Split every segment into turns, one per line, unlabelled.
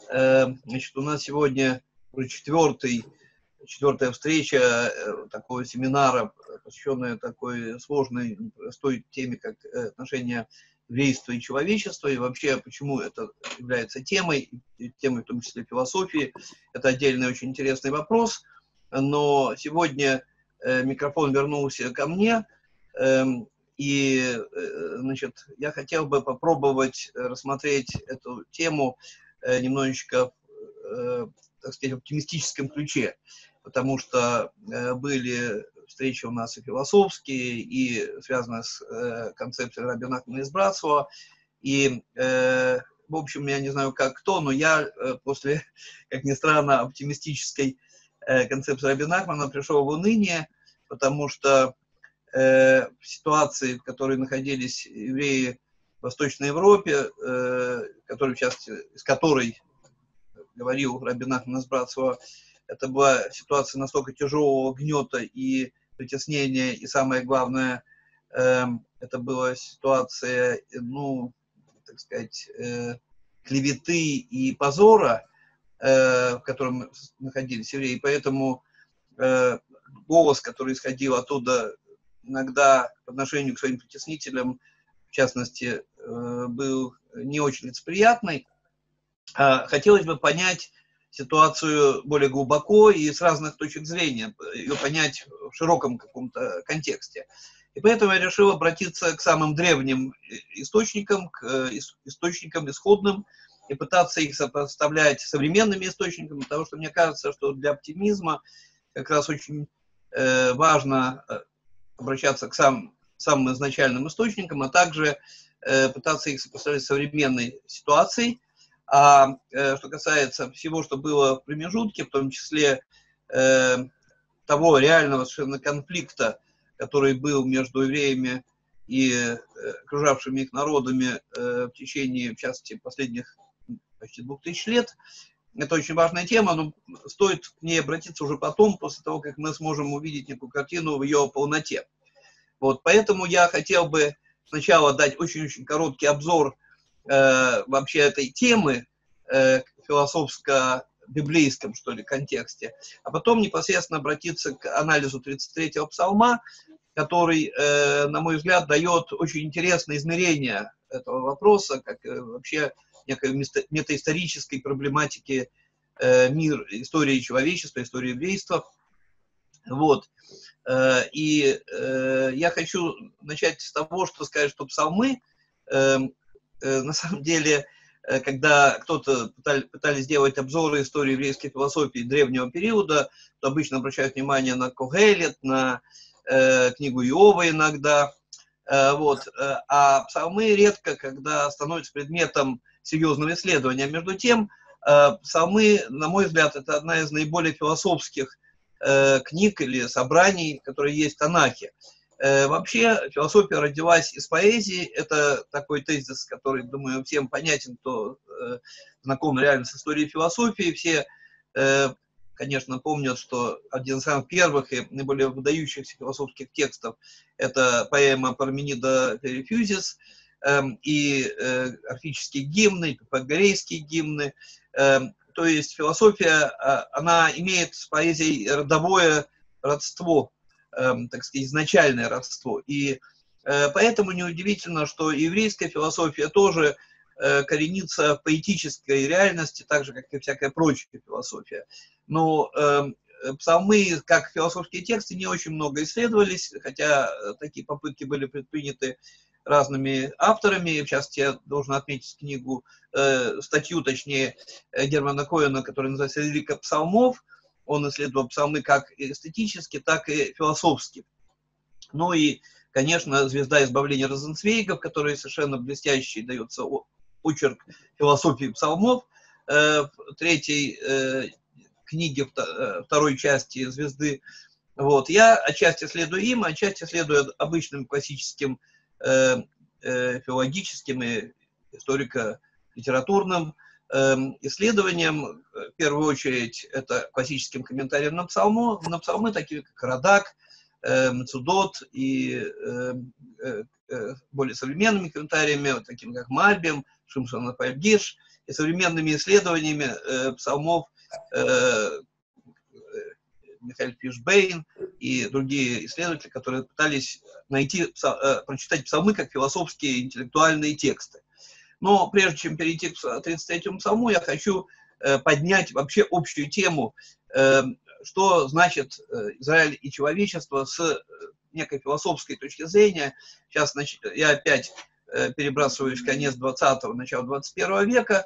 Значит, у нас сегодня уже четвертая встреча такого семинара, посвященная такой сложной, простой теме, как отношения еврейства и человечества, и вообще, почему это является темой в том числе философии. Это отдельный очень интересный вопрос, но сегодня микрофон вернулся ко мне, и, значит, я хотел бы попробовать рассмотреть эту тему немножечко, так сказать, в оптимистическом ключе, потому что были встречи у нас и философские, и связанные с концепцией Раби Нахмана из Братслава, и, в общем, я не знаю, как кто, но я после, как ни странно, оптимистической концепции Раби Нахмана пришел в уныние, потому что в ситуации, в которой находились евреи в Восточной Европе, в частности, из которой говорил Раби Нахман из Братслава, это была ситуация настолько тяжелого гнета и притеснения, и самое главное, это была ситуация, ну, так сказать, клеветы и позора, в котором находились евреи. Поэтому голос, который исходил оттуда, иногда по отношению к своим притеснителям, в частности, был не очень лицеприятный. Хотелось бы понять ситуацию более глубоко и с разных точек зрения, ее понять в широком каком-то контексте. И поэтому я решил обратиться к самым древним источникам, к источникам исходным, и пытаться их сопоставлять с современными источниками, потому что мне кажется, что для оптимизма как раз очень важно обращаться к самым изначальным источникам, а также пытаться их сопоставить с современной ситуацией. А что касается всего, что было в промежутке, в том числе того реального совершенно конфликта, который был между евреями и окружавшими их народами в течение, в частности, последних почти 2000 лет, это очень важная тема, но стоит к ней обратиться уже потом, после того, как мы сможем увидеть некую картину в ее полноте. Вот, поэтому я хотел бы сначала дать очень-очень короткий обзор вообще этой темы в философско-библейском, что ли, контексте, а потом непосредственно обратиться к анализу 33-го псалма, который, на мой взгляд, дает очень интересное измерение этого вопроса, как вообще некой метаисторической проблематики мира, истории человечества, истории еврейства. Вот. И я хочу начать с того, что сказать, что псалмы, на самом деле, когда кто-то пытались сделать обзоры истории еврейской философии древнего периода, то обычно обращают внимание на Когелет, на книгу Иова иногда. Вот. А псалмы редко, когда становятся предметом серьезного исследования. Между тем, псалмы, на мой взгляд, это одна из наиболее философских книг или собраний, которые есть в Танахе. Вообще, философия родилась из поэзии. Это такой тезис, который, думаю, всем понятен, кто знаком реально с историей философии. Все, конечно, помнят, что один из самых первых и наиболее выдающихся философских текстов – это поэма Парменида Перифюзис, и орфические гимны, пифагорейские гимны. То есть философия, она имеет с поэзией родовое родство, так сказать, изначальное родство. И поэтому неудивительно, что еврейская философия тоже коренится в поэтической реальности, так же, как и всякая прочая философия. Но псалмы, как философские тексты, не очень много исследовались, хотя такие попытки были предприняты разными авторами. В частности, я должен отметить книгу, статью, точнее, Германа Коэна, которая называется «Лирика псалмов». Он исследовал псалмы как эстетически, так и философски. Ну и, конечно, «Звезда избавления» Розенцвейга, в которой совершенно блестящий дается очерк философии псалмов. В третьей книге, второй части «Звезды». Вот. Я отчасти следую им, отчасти следую обычным классическим филологическим и историко-литературным исследованиям. В первую очередь, это классическим комментарием на псалмы, такие как Радак, Мецудот, и более современными комментариями, такими как Мальбим, Шимшон Рафаэль Гирш и современными исследованиями псалмов Михаил Фишбейн и другие исследователи, которые пытались прочитать псалмы как философские интеллектуальные тексты. Но прежде чем перейти к 33-му псалму, я хочу поднять вообще общую тему, что значит Израиль и человечество с некой философской точки зрения. Сейчас я опять перебрасываюсь в конец 20-го, начало 21 века,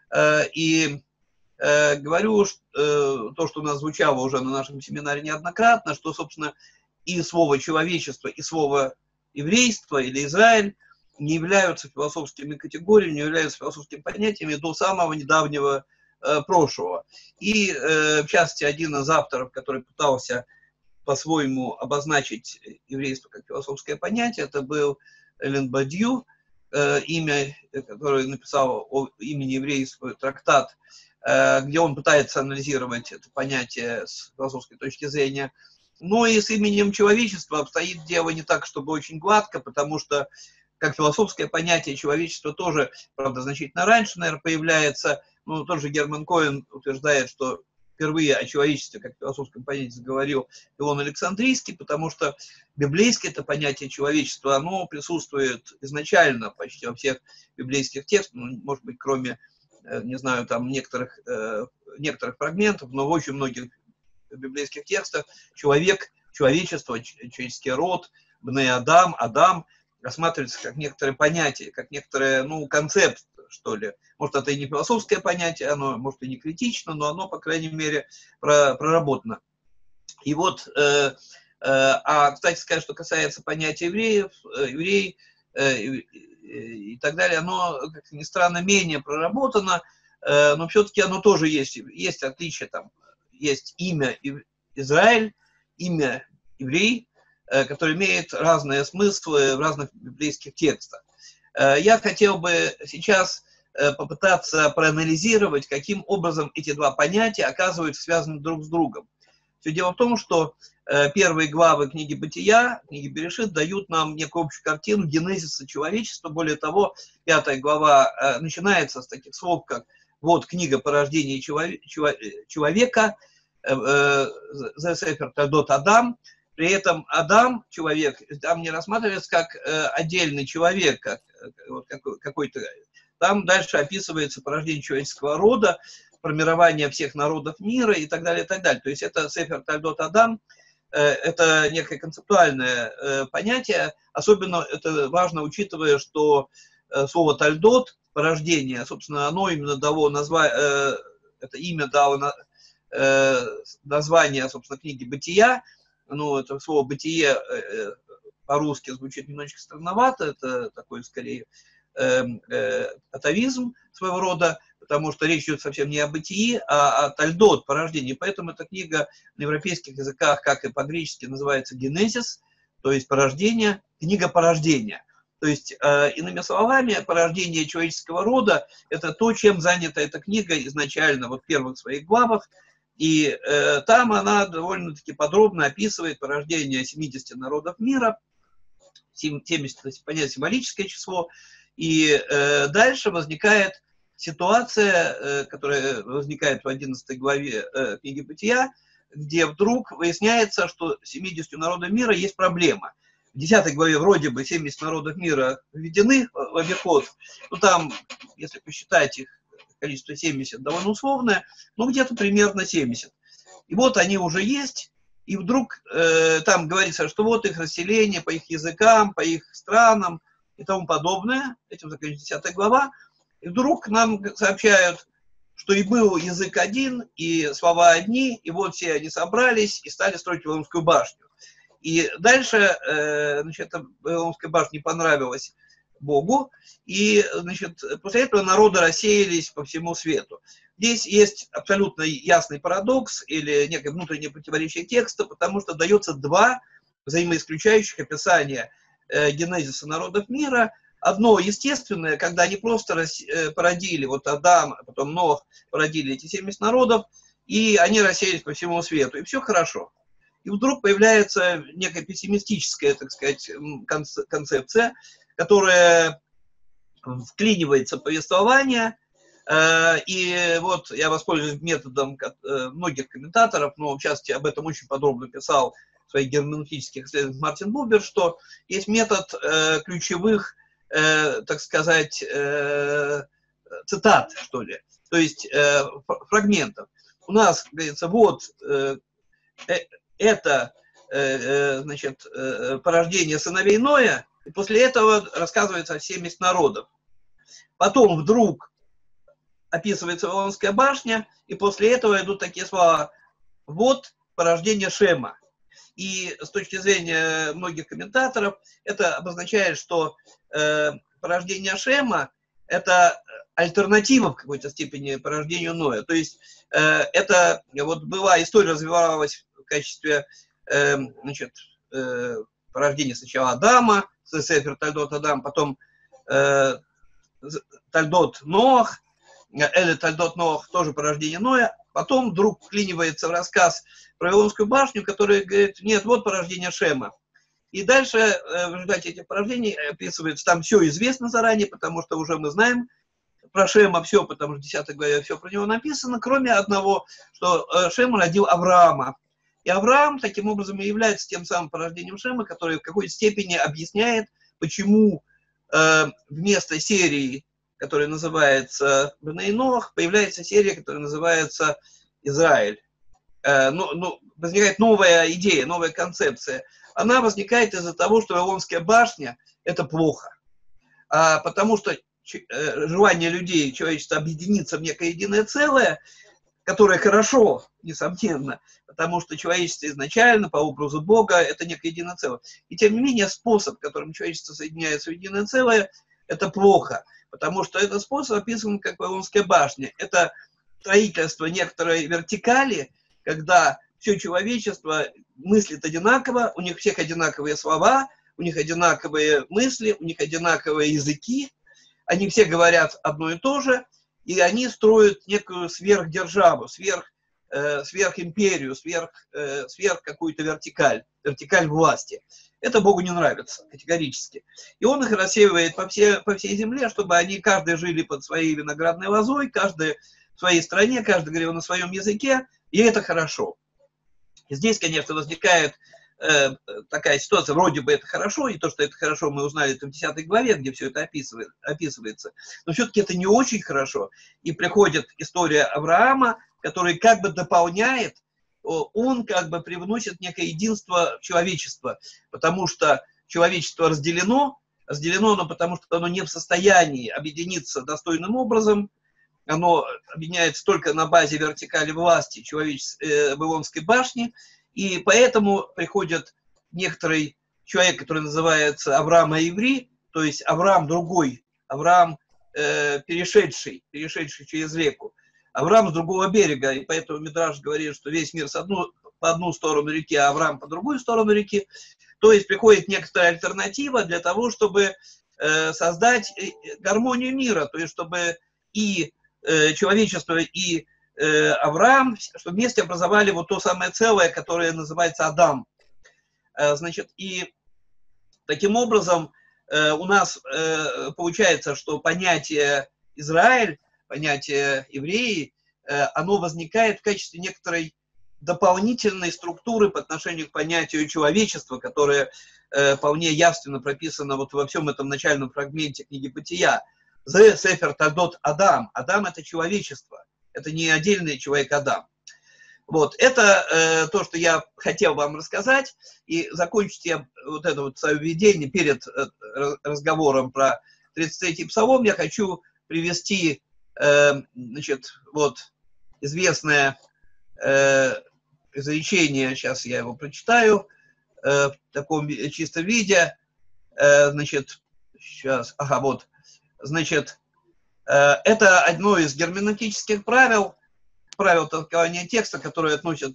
и говорю то, что у нас звучало уже на нашем семинаре неоднократно, что, собственно, и слово «человечество», и слово «еврейство» или «Израиль» не являются философскими категориями, не являются философскими понятиями до самого недавнего прошлого. И, в частности, один из авторов, который пытался по-своему обозначить еврейство как философское понятие, это был Элен Бадью, имя, которое написал о имени еврейства трактат, где он пытается анализировать это понятие с философской точки зрения. Но и с именем человечества обстоит дело не так, чтобы очень гладко, потому что как философское понятие человечества тоже, правда, значительно раньше, наверное, появляется. Ну, тот же Герман Коэн утверждает, что впервые о человечестве как философском понятии заговорил Илон Александрийский, потому что библейское это понятие человечества, оно присутствует изначально почти во всех библейских текстах, ну, может быть, кроме, не знаю, там некоторых фрагментов, но в очень многих библейских текстах человек, человечество, человеческий род, бне Адам, Адам рассматривается как некоторое понятие, как некоторое, ну, концепт, что ли. Может, это и не философское понятие, оно, может, и не критично, но оно, по крайней мере, проработано. И вот, кстати сказать, что касается понятия еврей и так далее, оно, как ни странно, менее проработано, но все-таки оно тоже есть отличие, там, есть имя Израиль, имя еврей, который имеет разные смыслы в разных библейских текстах. Я хотел бы сейчас попытаться проанализировать, каким образом эти два понятия оказываются связаны друг с другом. Все дело в том, что первые главы книги Бытия, книги Берешит, дают нам некую общую картину генезиса человечества. Более того, 5 глава начинается с таких слов, как «Вот книга порождения человека», «The Sefer Toldot Адам». При этом Адам, человек, там не рассматривается как отдельный человек, как какой-то. Там дальше описывается порождение человеческого рода, формирование всех народов мира и так далее, и так далее. То есть это Сефер Тольдот Адам, это некое концептуальное понятие. Особенно это важно, учитывая, что слово Тольдот, порождение, собственно, оно именно дало название, это имя дало название, собственно, книги Бытия. Ну, это слово «бытие» по-русски звучит немножечко странновато, это такой, скорее, атовизм своего рода, потому что речь идет совсем не о бытии, а о тольдот, порождении. Поэтому эта книга на европейских языках, как и по-гречески, называется «генезис», то есть порождение, книга порождения. То есть, иными словами, порождение человеческого рода – это то, чем занята эта книга изначально, вот в первых своих главах. И там она довольно-таки подробно описывает порождение 70 народов мира, 70 – понятие символическое число, и дальше возникает ситуация, которая возникает в 11 главе книги Бытия, где вдруг выясняется, что 70 народов мира есть проблема. В 10 главе вроде бы 70 народов мира введены в обиход, но там, если посчитать их, количество 70 довольно условное, но где-то примерно 70. И вот они уже есть, и вдруг там говорится, что вот их расселение по их языкам, по их странам и тому подобное. Этим заканчивается 10 глава. И вдруг нам сообщают, что и был язык один, и слова одни, и вот все они собрались и стали строить Вавилонскую башню. И дальше, значит, эта Вавилонская башня не понравилась Богу, и, значит, после этого народы рассеялись по всему свету. Здесь есть абсолютно ясный парадокс или некое внутреннее противоречие текста, потому что дается два взаимоисключающих описания генезиса народов мира. Одно естественное, когда они просто породили, вот Адам, а потом Нох породили эти 70 народов, и они рассеялись по всему свету, и все хорошо. И вдруг появляется некая пессимистическая, так сказать, концепция, которая вклинивается в повествование, И вот я воспользуюсь методом многих комментаторов, но в частности об этом очень подробно писал в своих герменевтических исследованиях Мартин Бубер, что есть метод ключевых, так сказать, цитат, что ли, то есть фрагментов. У нас, говорится, вот это, значит, порождение сыновей Ноя, и после этого рассказывается о 70 народов. Потом вдруг описывается Вавилонская башня, и после этого идут такие слова: вот порождение Шема. И с точки зрения многих комментаторов это обозначает, что порождение Шема – это альтернатива в какой-то степени порождению Ноя. То есть это вот была история, развивалась в качестве значит, порождения сначала Адама, Сефер Тольдот Адам, потом Тольдот Ноах, Эле Тольдот Ноах, тоже порождение Ноя. Потом вдруг вклинивается в рассказ про Вавилонскую башню, который говорит: нет, вот порождение Шема. И дальше в результате этих порождений описывается, там все известно заранее, потому что уже мы знаем про Шема все, потому что в 10 главе все про него написано, кроме одного, что Шем родил Авраама. И Авраам таким образом и является тем самым порождением Шема, который в какой-то степени объясняет, почему вместо серии, которая называется Бней Ноах, появляется серия, которая называется Израиль. Возникает новая идея, новая концепция. Она возникает из-за того, что Вавилонская башня – это плохо. Потому что желание людей, человечества объединиться в некое единое целое, которое хорошо, несомненно, потому что человечество изначально, по образу Бога, это некое единое целое. И тем не менее, способ, которым человечество соединяется в единое целое, это плохо, потому что этот способ описан как Вавилонская башня. Это строительство некоторой вертикали, когда все человечество мыслит одинаково, у них всех одинаковые слова, у них одинаковые мысли, у них одинаковые языки, они все говорят одно и то же, и они строят некую сверхдержаву, сверхимперию, сверх какую-то вертикаль власти. Это Богу не нравится категорически. И он их рассеивает по всей земле, чтобы они каждый жили под своей виноградной лозой, каждый в своей стране, каждый говорил на своем языке, и это хорошо. И здесь, конечно, возникает такая ситуация, вроде бы это хорошо, и то, что это хорошо, мы узнали это в 10 главе, где все это описывается, но все-таки это не очень хорошо. И приходит история Авраама, который как бы дополняет, он как бы привносит некое единство человечества, потому что человечество разделено, но потому что оно не в состоянии объединиться достойным образом, оно объединяется только на базе вертикали власти Вавилонской башни, и поэтому приходит некоторый человек, который называется Авраам Аиври, то есть Авраам другой, Авраам перешедший через реку, Авраам с другого берега, и поэтому Мидраш говорит, что весь мир по одну сторону реки, а Авраам по другую сторону реки. То есть приходит некоторая альтернатива для того, чтобы создать гармонию мира, то есть чтобы и человечество, и Авраам, что вместе образовали вот то самое целое, которое называется Адам. Значит, и таким образом у нас получается, что понятие Израиль, понятие евреи, оно возникает в качестве некоторой дополнительной структуры по отношению к понятию человечества, которое вполне явственно прописано вот во всем этом начальном фрагменте книги Бытия. «Зе сефер тольдот Адам». Адам – это человечество. Это не отдельный человек Адам. Вот, это то, что я хотел вам рассказать. И закончить я вот это вот свое введение перед разговором про 33-й псалом. Я хочу привести, значит, вот известное изречение, сейчас я его прочитаю, в таком чистом виде. Значит, сейчас, вот. Значит, это одно из герменевтических правил толкования текста, которые относят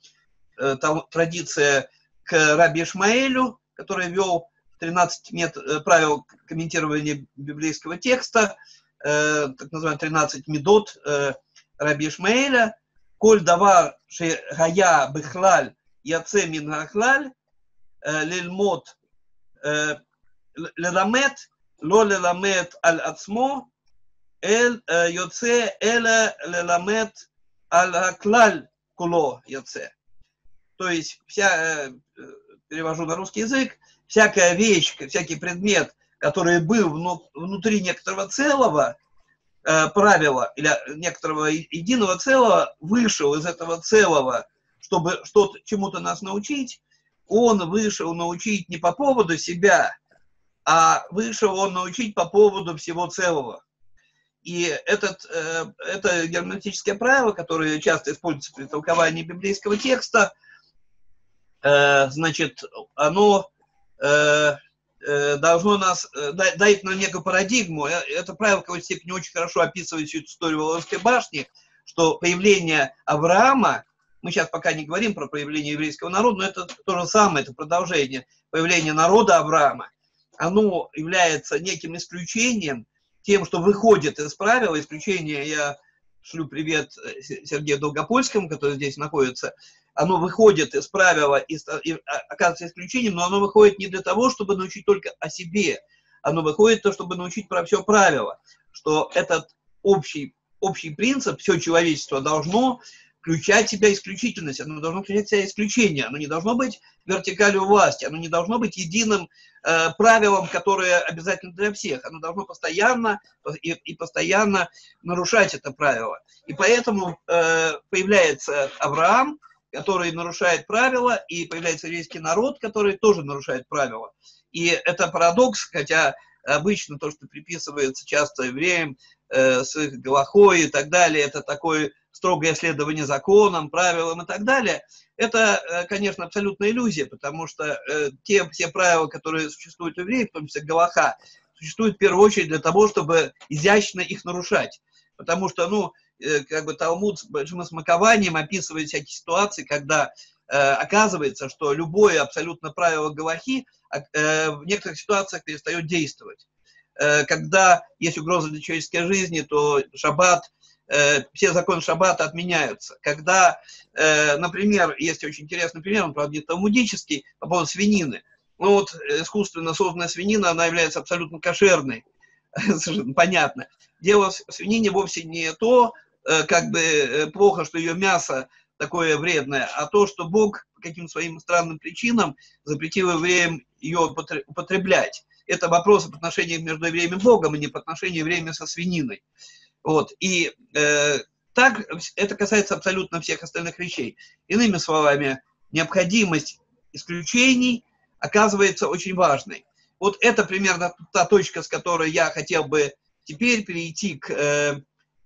традиция к Раби Ишмаэлю, который вел 13 правил комментирования библейского текста, так называемые 13 медот Раби Ишмаэля. «Коль давар шегая бихлаль яце мин хахлаль лильмот леламет ло леламет аль ацмо йоце эля леламет аль-клаль куло йоце. То есть, перевожу на русский язык, всякая вещь, всякий предмет, который был внутри некоторого целого, правила или некоторого единого целого, вышел из этого целого, чтобы что-то чему-то нас научить, он вышел научить не по поводу себя, а вышел он научить по поводу всего целого. И это герменевтическое правило, которое часто используется при толковании библейского текста, значит, оно должно нас дать нам некую парадигму. Это правило в какой-то степени очень хорошо описывает всю эту историю Вавилонской башни, что появление Авраама, мы сейчас пока не говорим про появление еврейского народа, но это то же самое, это продолжение появления народа Авраама, оно является неким исключением, тем, что выходит из правила. Исключение, я шлю привет Сергею Долгопольскому, который здесь находится, оно выходит из правила и оказывается исключением, но оно выходит не для того, чтобы научить только о себе, оно выходит то, чтобы научить про все правила, что этот общий принцип, все человечество должно включать в себя исключительность, оно должно включать в себя исключение, оно не должно быть вертикалью власти, оно не должно быть единым правилом, которое обязательно для всех, оно должно постоянно нарушать это правило. И поэтому появляется Авраам, который нарушает правила, и появляется еврейский народ, который тоже нарушает правила. И это парадокс, хотя обычно то, что приписывается часто евреям с их галахой и так далее, это такое строгое следование законам, правилам и так далее, это, конечно, абсолютная иллюзия, потому что все правила, которые существуют у евреев, в том числе галаха, существуют в первую очередь для того, чтобы изящно их нарушать. Потому что, как бы Талмуд с большим смакованием описывает всякие ситуации, когда оказывается, что любое абсолютно правило галахи в некоторых ситуациях перестает действовать. Когда есть угроза для человеческой жизни, то шаббат, все законы шаббата отменяются. Когда, например, есть очень интересный пример, он, правда, не талмудический, по поводу свинины. Искусственно созданная свинина, она является абсолютно кошерной, совершенно понятно. Дело в свинине вовсе не то, как бы плохо, что ее мясо такое вредное, а то, что Бог по каким-то своим странным причинам запретил евреям ее употреблять. Это вопрос по отношению между евреями и Богом, и не по отношению евреями со свининой. И так это касается абсолютно всех остальных вещей. Иными словами, необходимость исключений оказывается очень важной. Это примерно та точка, с которой я хотел бы теперь перейти к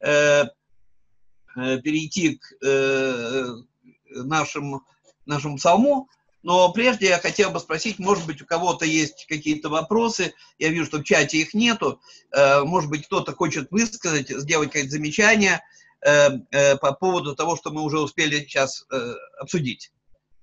нашему псалму. Но прежде я хотел бы спросить, может быть, у кого-то есть какие-то вопросы. Я вижу, что в чате их нету. Может быть, кто-то хочет высказать, сделать какие-то замечания по поводу того, что мы уже успели сейчас обсудить.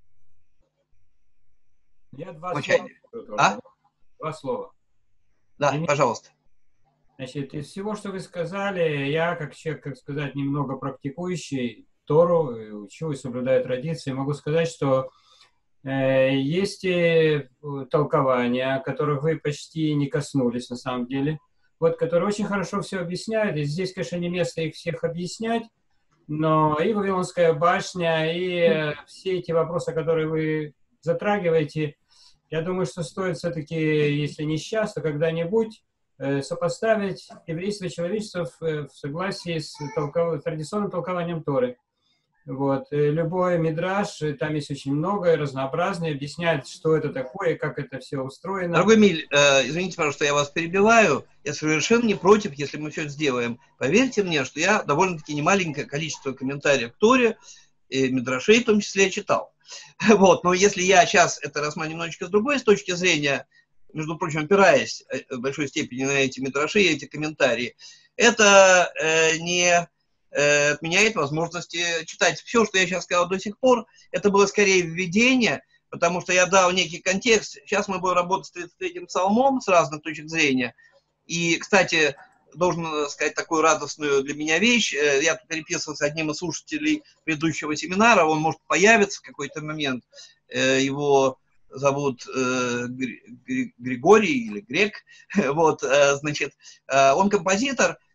Я два слова. Два слова.
Да, пожалуйста.
Значит, из всего, что вы сказали, я, как человек, немного практикующий Тору, учу и соблюдаю традиции, могу сказать, что есть толкования, которых вы почти не коснулись на самом деле, которые очень хорошо все объясняют, и здесь, конечно, не место их всех объяснять, но и Вавилонская башня, и все эти вопросы, которые вы затрагиваете, я думаю, что стоит все-таки, если не сейчас, то когда-нибудь сопоставить еврейство и человечество в согласии с традиционным толкованием Торы. Любой мидраш, там есть очень много, разнообразное, объясняет, что это такое, как это все устроено.
Дорогой Миль, извините, пожалуйста, я вас перебиваю. Я совершенно не против, если мы все это сделаем. Поверьте мне, что я довольно-таки немаленькое количество комментариев к Торе, и мидрашей в том числе, я читал. Но если я сейчас это рассматриваю немножечко с другой точки зрения, между прочим, опираясь в большой степени на эти мидраши и эти комментарии, это не отменяет возможности читать. Все, что я сейчас сказал до сих пор, это было скорее введение, потому что я дал некий контекст. Сейчас мы будем работать с 33-м псалмом с разных точек зрения. И, кстати, должен сказать такую радостную для меня вещь. Я тут переписывался с одним из слушателей предыдущего семинара, он может появиться в какой-то момент. Его зовут Григорий или Грек. Он композитор,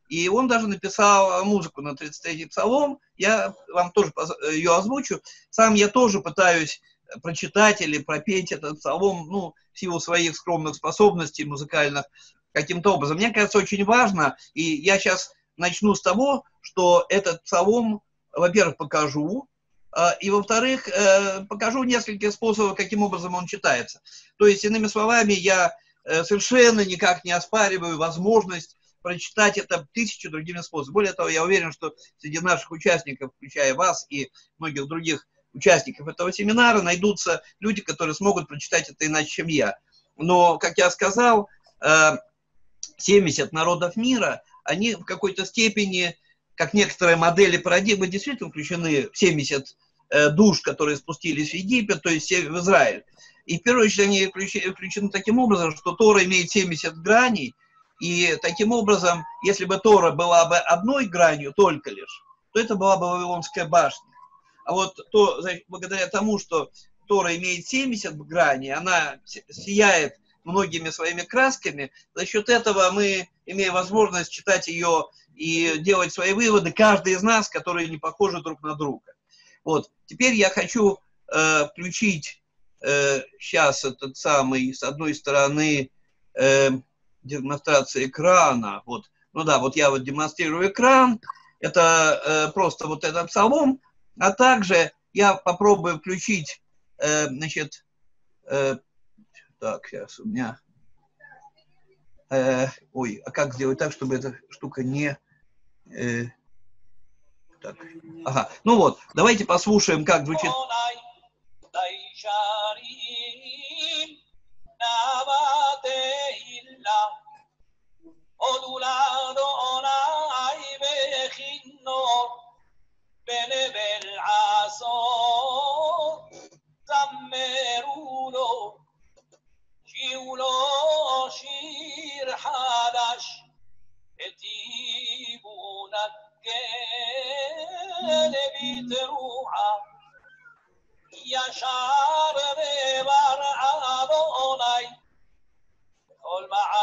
И он даже написал музыку на 33-й псалом. Я вам тоже ее озвучу. Сам я тоже пытаюсь прочитать или пропеть этот псалом, ну, в силу своих скромных способностей музыкальных каким-то образом. Мне кажется, очень важно, и я сейчас начну с того, что этот псалом, во-первых, покажу, и, во-вторых, покажу несколько способов, каким образом он читается. То есть, иными словами, я совершенно никак не оспариваю возможность прочитать это тысячу другими способами. Более того, я уверен, что среди наших участников, включая вас и многих других участников этого семинара, найдутся люди, которые смогут прочитать это иначе, чем я. Но, как я сказал, 70 народов мира, они в какой-то степени, как некоторые модели парадигмы, действительно включены в 70 душ, которые спустились в Египет, то есть в Израиль. И в первую очередь они включены таким образом, что Тора имеет 70 граней, и таким образом, если бы Тора была бы одной гранью только лишь, то это была бы Вавилонская башня. А вот то, благодаря тому, что Тора имеет 70 граней, она сияет многими своими красками, за счет этого мы имеем возможность читать ее и делать свои выводы, каждый из нас, которые не похожи друг на друга. Вот. Теперь я хочу включить сейчас этот самый, с одной стороны, демонстрация экрана. Вот. Ну да, вот я вот демонстрирую экран. Это просто вот этот псалом. А также я попробую включить, значит, так, сейчас у меня... ой, а как сделать так, чтобы эта штука не... так, ага, ну вот, давайте послушаем, как звучит...
שיעולו שיר חדש, היטיבו נגן בתרועה, ישר דבר אדוני, כל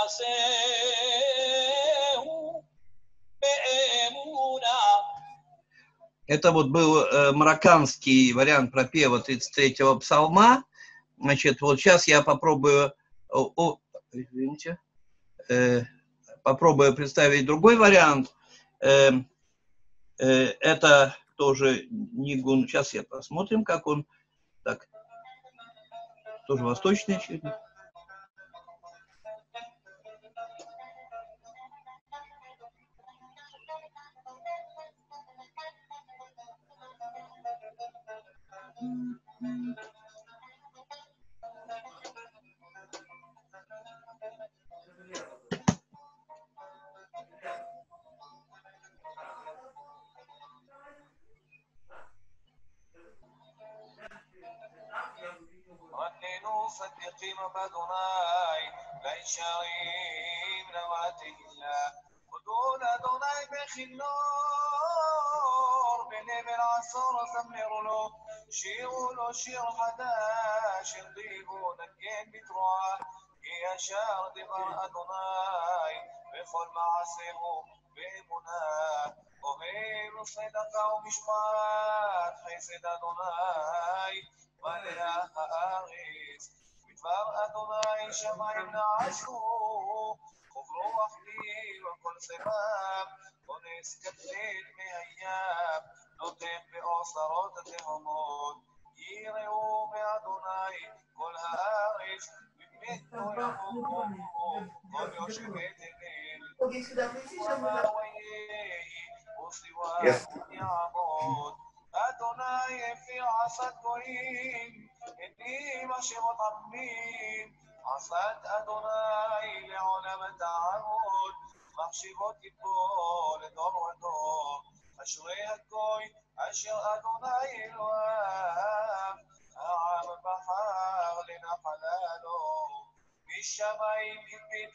מעשהו באמונה.
Это вот был марокканский вариант пропева 33-го псалма. Значит, вот сейчас я попробую, извините, попробую представить другой вариант. Это тоже нигун. Сейчас я посмотрим, как он. Так, тоже восточный, очевидно.
רננו צדיקים באדוני, לישרים נוותהילה. הודו לאדוני בכינור, בנבל עשור זמרו לו, שירו לו שיר חדש, הרדיבו נגן בתרועה, כי ישר דבר אדוני, בכל מעשהו באמונה. אוהב צדקה ומשפט, חסד אדוני, מלא הארץ, בדבר אדוני שמיים נעשו, וברוח לי וכל סבב, כונס כתת מהים, נותן באוצרות התהומות, יראו באדוני כל הארץ, ובאתו יבואו, כל יושבי תבל, ומה ויהי, וסיווה יעמוד, אדוני הפיר עשת גויים, עדים אשר עמים, עשת אדוני לעולם תעמוד, מחשיבות תיפול לדור ודור, אשרי הגוי אשר אדוני אלוהיו, העם בחר לנחלה לו, משמיים הביט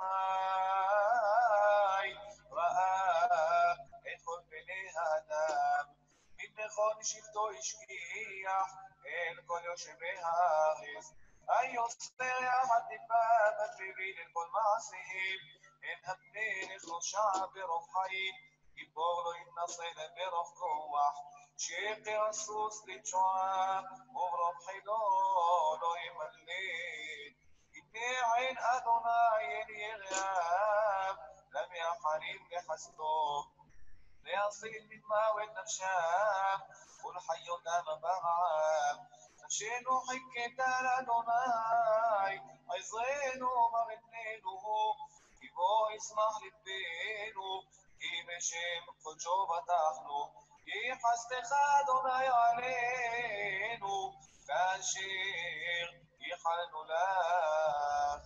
אדוני, ראה את כל בני האדם, מכל שבטו השגיח אל כל יושבי הארץ, היוצר יחד טיפה מטריבין את כל מעשיהם, מן הפנים שלושה ברוב חיים, גיבור לא יתנשא ברוב כוח, שיקר הסוס לתשועה, וברוב חילו לא ימלט. הנה עין אדוני אין יראה, لم يحرم بحسبه ليصيد من ماوت نفشام والحي دام بغام نفشينو حكيت على دوناي عايزينو مرنينو كيبو يسمح لبينو كي بشم خجو بتاخنو يحستخ دوناي علينو كاشير يحنو لك.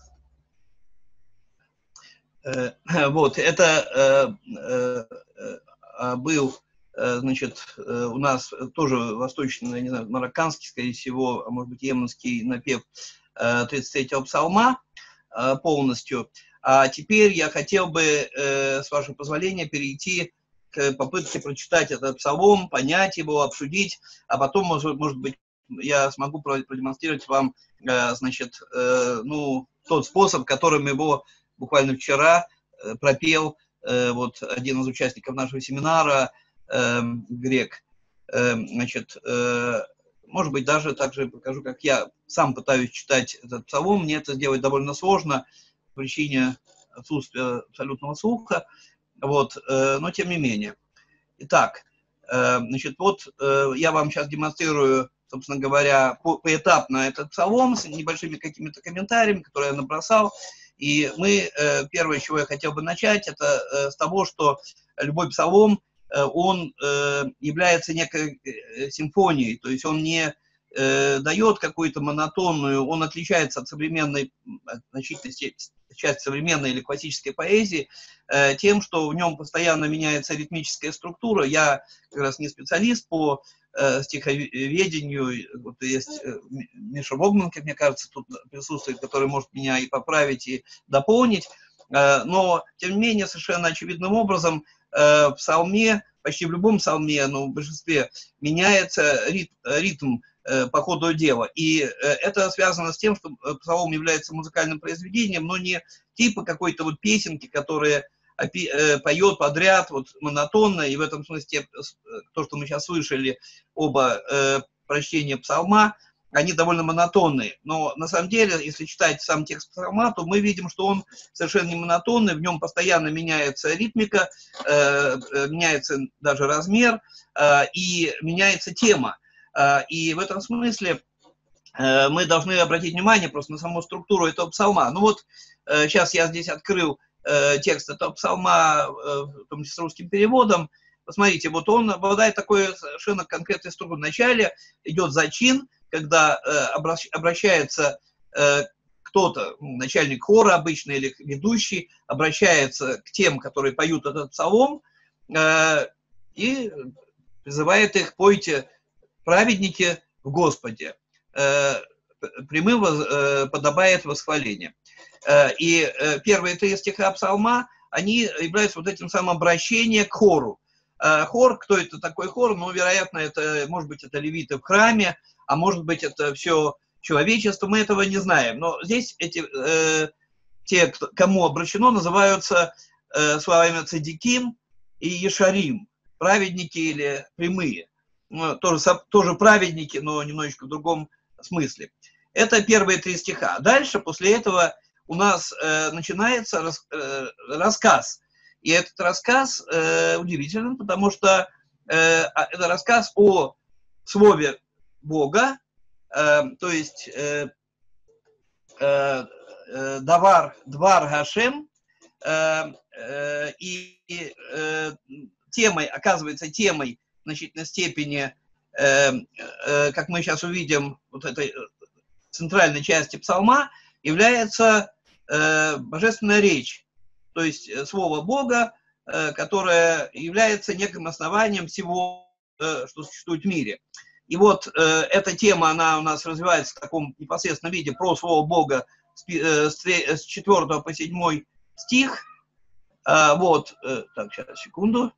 Вот, это был, значит, у нас тоже восточный, не знаю, марокканский, скорее всего, а может быть, йеменский напев 33-го псалма полностью. А теперь я хотел бы, с вашего позволения, перейти к попытке прочитать этот псалом, понять его, обсудить, а потом, может быть, я смогу продемонстрировать вам, значит, ну, тот способ, которым его буквально вчера пропел вот один из участников нашего семинара, грек. Значит, может быть, даже также покажу, как я сам пытаюсь читать этот псалом. Мне это сделать довольно сложно по причине отсутствия абсолютного слуха. Вот, но тем не менее. Итак, значит, вот я вам сейчас демонстрирую, собственно говоря, поэтапно этот псалом с небольшими какими-то комментариями, которые я набросал. И мы, первое, с чего я хотел бы начать, это с того, что любой псалом, он является некой симфонией, то есть он не дает какую-то монотонную, он отличается от современной, значительной части современной или классической поэзии тем, что в нем постоянно меняется ритмическая структура. Я как раз не специалист по стиховедению, вот есть Миша Вогненко, мне кажется, тут присутствует, который может меня и поправить, и дополнить, но, тем не менее, совершенно очевидным образом в псалме, почти в любом псалме, но в большинстве, меняется ритм по ходу дела, и это связано с тем, что псалом является музыкальным произведением, но не типа какой-то вот песенки, которые поет подряд, вот монотонно, и в этом смысле то, что мы сейчас слышали, оба прочтения псалма, они довольно монотонные. Но на самом деле, если читать сам текст псалма, то мы видим, что он совершенно не монотонный, в нем постоянно меняется ритмика, меняется даже размер и меняется тема. И в этом смысле мы должны обратить внимание просто на саму структуру этого псалма. Ну вот, сейчас я здесь открыл текст этого псалма, в том числе с русским переводом. Посмотрите, вот он обладает такой совершенно конкретной структурой. Вначале идет зачин, когда обращается кто-то, начальник хора обычно или ведущий, обращается к тем, которые поют этот псалом, и призывает их: пойте, праведники, в Господе. Прямым подобает восхваление. И первые три стиха псалма, они являются вот этим самым обращением к хору. Хор, кто это такой хор? Ну, вероятно, это, может быть, это левиты в храме, а может быть, это все человечество, мы этого не знаем. Но здесь те, кому обращено, называются словами цадиким и ешарим, праведники или прямые. Ну, тоже праведники, но немножечко в другом смысле. Это первые три стиха. Дальше, после этого, у нас начинается рассказ. И этот рассказ удивителен, потому что это рассказ о слове Бога, то есть Двар Гашем, и темой, оказывается, темой в значительной степени, как мы сейчас увидим, вот этой центральной части псалма, является божественная речь, то есть слово Бога, которое является неким основанием всего, что существует в мире. И вот эта тема, она у нас развивается в таком непосредственном виде про слово Бога с 4 по 7 стих. Вот, так, сейчас, секунду.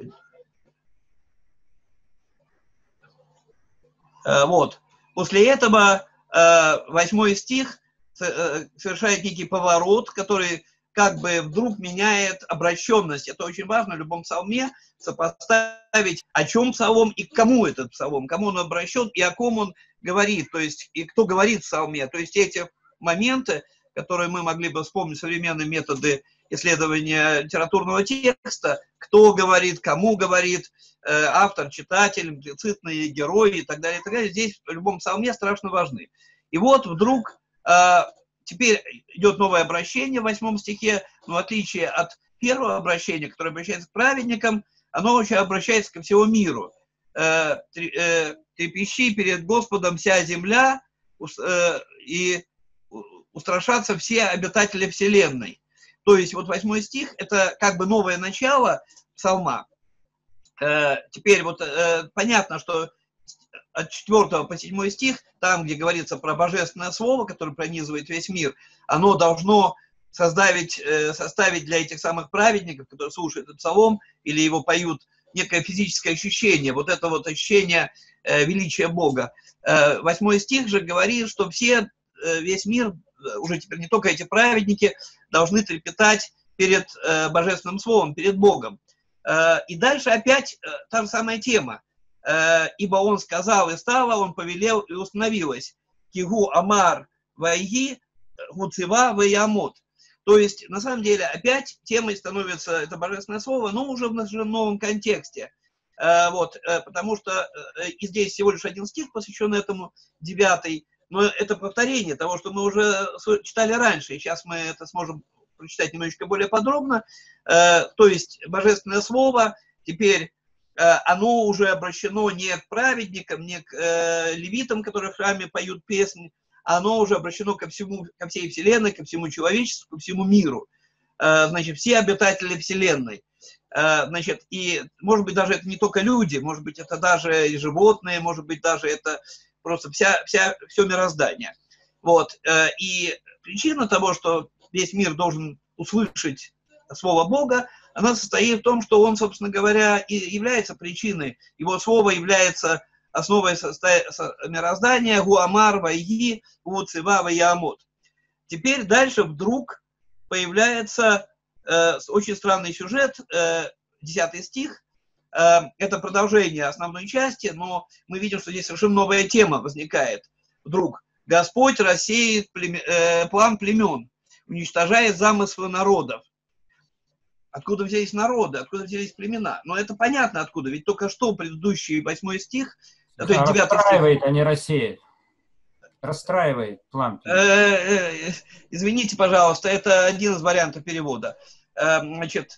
Вот. После этого 8 стих совершает некий поворот, который как бы вдруг меняет обращенность. Это очень важно в любом псалме, сопоставить, о чем псалом и к кому этот псалом, кому он обращен и о ком он говорит, то есть и кто говорит в псалме. То есть эти моменты, которые мы могли бы вспомнить, современные методы исследования литературного текста, кто говорит, кому говорит, автор, читатель, имплицитные герои и так далее, здесь в любом псалме страшно важны. И вот вдруг теперь идет новое обращение в 8 стихе, но в отличие от первого обращения, которое обращается к праведникам, оно вообще обращается ко всему миру. «Трепещи перед Господом вся земля, и устрашатся все обитатели вселенной». То есть вот 8 стих – это как бы новое начало псалма. Теперь вот понятно, что от 4 по 7 стих, там, где говорится про божественное слово, которое пронизывает весь мир, оно должно составить для этих самых праведников, которые слушают этот псалом или его поют, некое физическое ощущение, вот это вот ощущение величия Бога. 8 стих же говорит, что весь мир, уже теперь не только эти праведники, должны трепетать перед божественным словом, перед Богом. И дальше опять та же самая тема. Ибо он сказал и стало, он повелел и установилось. Кигу амар вайги гуцева ваямот. То есть, на самом деле, опять темой становится это божественное слово, но уже в новом контексте. Потому что и здесь всего лишь 1 стих, посвященный этому, 9, но это повторение того, что мы уже читали раньше, и сейчас мы это сможем прочитать немножечко более подробно. То есть, божественное слово теперь оно уже обращено не к праведникам, не к левитам, которые в храме поют песни, оно уже обращено ко всей вселенной, ко всему человечеству, ко всему миру. Значит, все обитатели вселенной. Значит, и, может быть, даже это не только люди, может быть, это даже и животные, может быть, даже это просто все мироздание. Вот. И причина того, что весь мир должен услышать Слово Бога, она состоит в том, что он, собственно говоря, и является причиной. Его слово является основой мироздания гуамар вайги гуцева ваямот. Теперь дальше вдруг появляется очень странный сюжет, 10 стих. Это продолжение основной части, но мы видим, что здесь совершенно новая тема возникает. Вдруг Господь рассеет план племен, уничтожает замыслы народов. Откуда взялись народы, откуда взялись племена? Но это понятно откуда, ведь только что предыдущий 8 стих, то есть 9
расстраивает, а не рассеет. Расстраивает план.
Извините, пожалуйста, это один из вариантов перевода. Значит,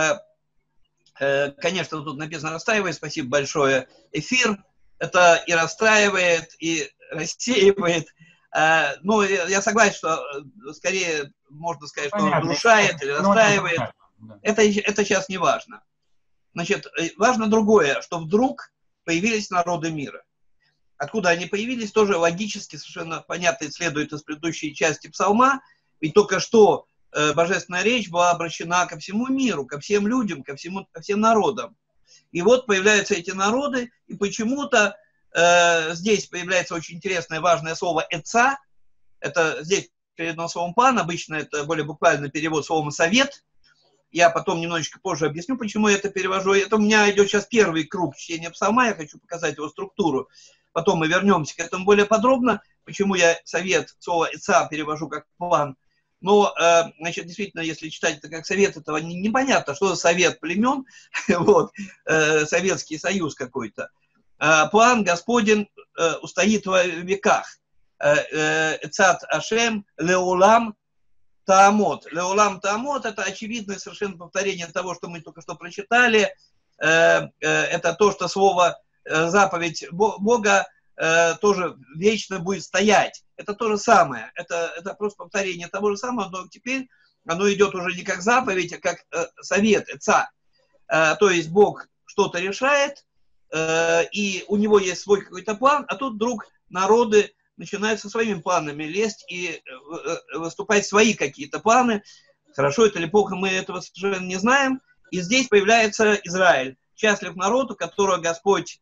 конечно, тут написано «расстраивает», спасибо большое. Эфир это и расстраивает, и рассеивает. Но я согласен, что скорее можно сказать, что он разрушает или расстраивает. Это сейчас не важно. Значит, важно другое, что вдруг появились народы мира. Откуда они появились, тоже логически совершенно понятно следует из предыдущей части псалма. Ведь только что божественная речь была обращена ко всему миру, ко всем людям, ко всем народам. И вот появляются эти народы, и почему-то здесь появляется очень интересное, важное слово «эца». Это здесь переведено словом «пан», обычно это более буквальный перевод словом «совет». Я потом немножечко позже объясню, почему я это перевожу. Это у меня идет сейчас первый круг чтения псалма, я хочу показать его структуру. Потом мы вернемся к этому более подробно, почему я совет, слово «эца» перевожу как «план». Но, значит, действительно, если читать это как совет, этого непонятно, что за совет племен, вот, Советский Союз какой-то. План Господень устоит во веках. «Эцат Ашем леулам таамот». Леулам таамот – это очевидное совершенно повторение того, что мы только что прочитали. Это то, что слово заповедь Бога тоже вечно будет стоять. Это то же самое. Это просто повторение того же самого, но теперь оно идет уже не как заповедь, а как совет, эца. То есть Бог что-то решает, и у него есть свой какой-то план, а тут вдруг народы начинают со своими планами лезть и выступать свои какие-то планы. Хорошо это или плохо, мы этого совершенно не знаем. И здесь появляется Израиль. Счастлив народ, у которого Господь,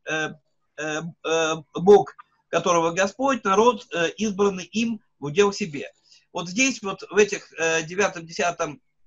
Бог, которого Господь, народ, избранный им в удел себе. Вот здесь, вот в этих 9-10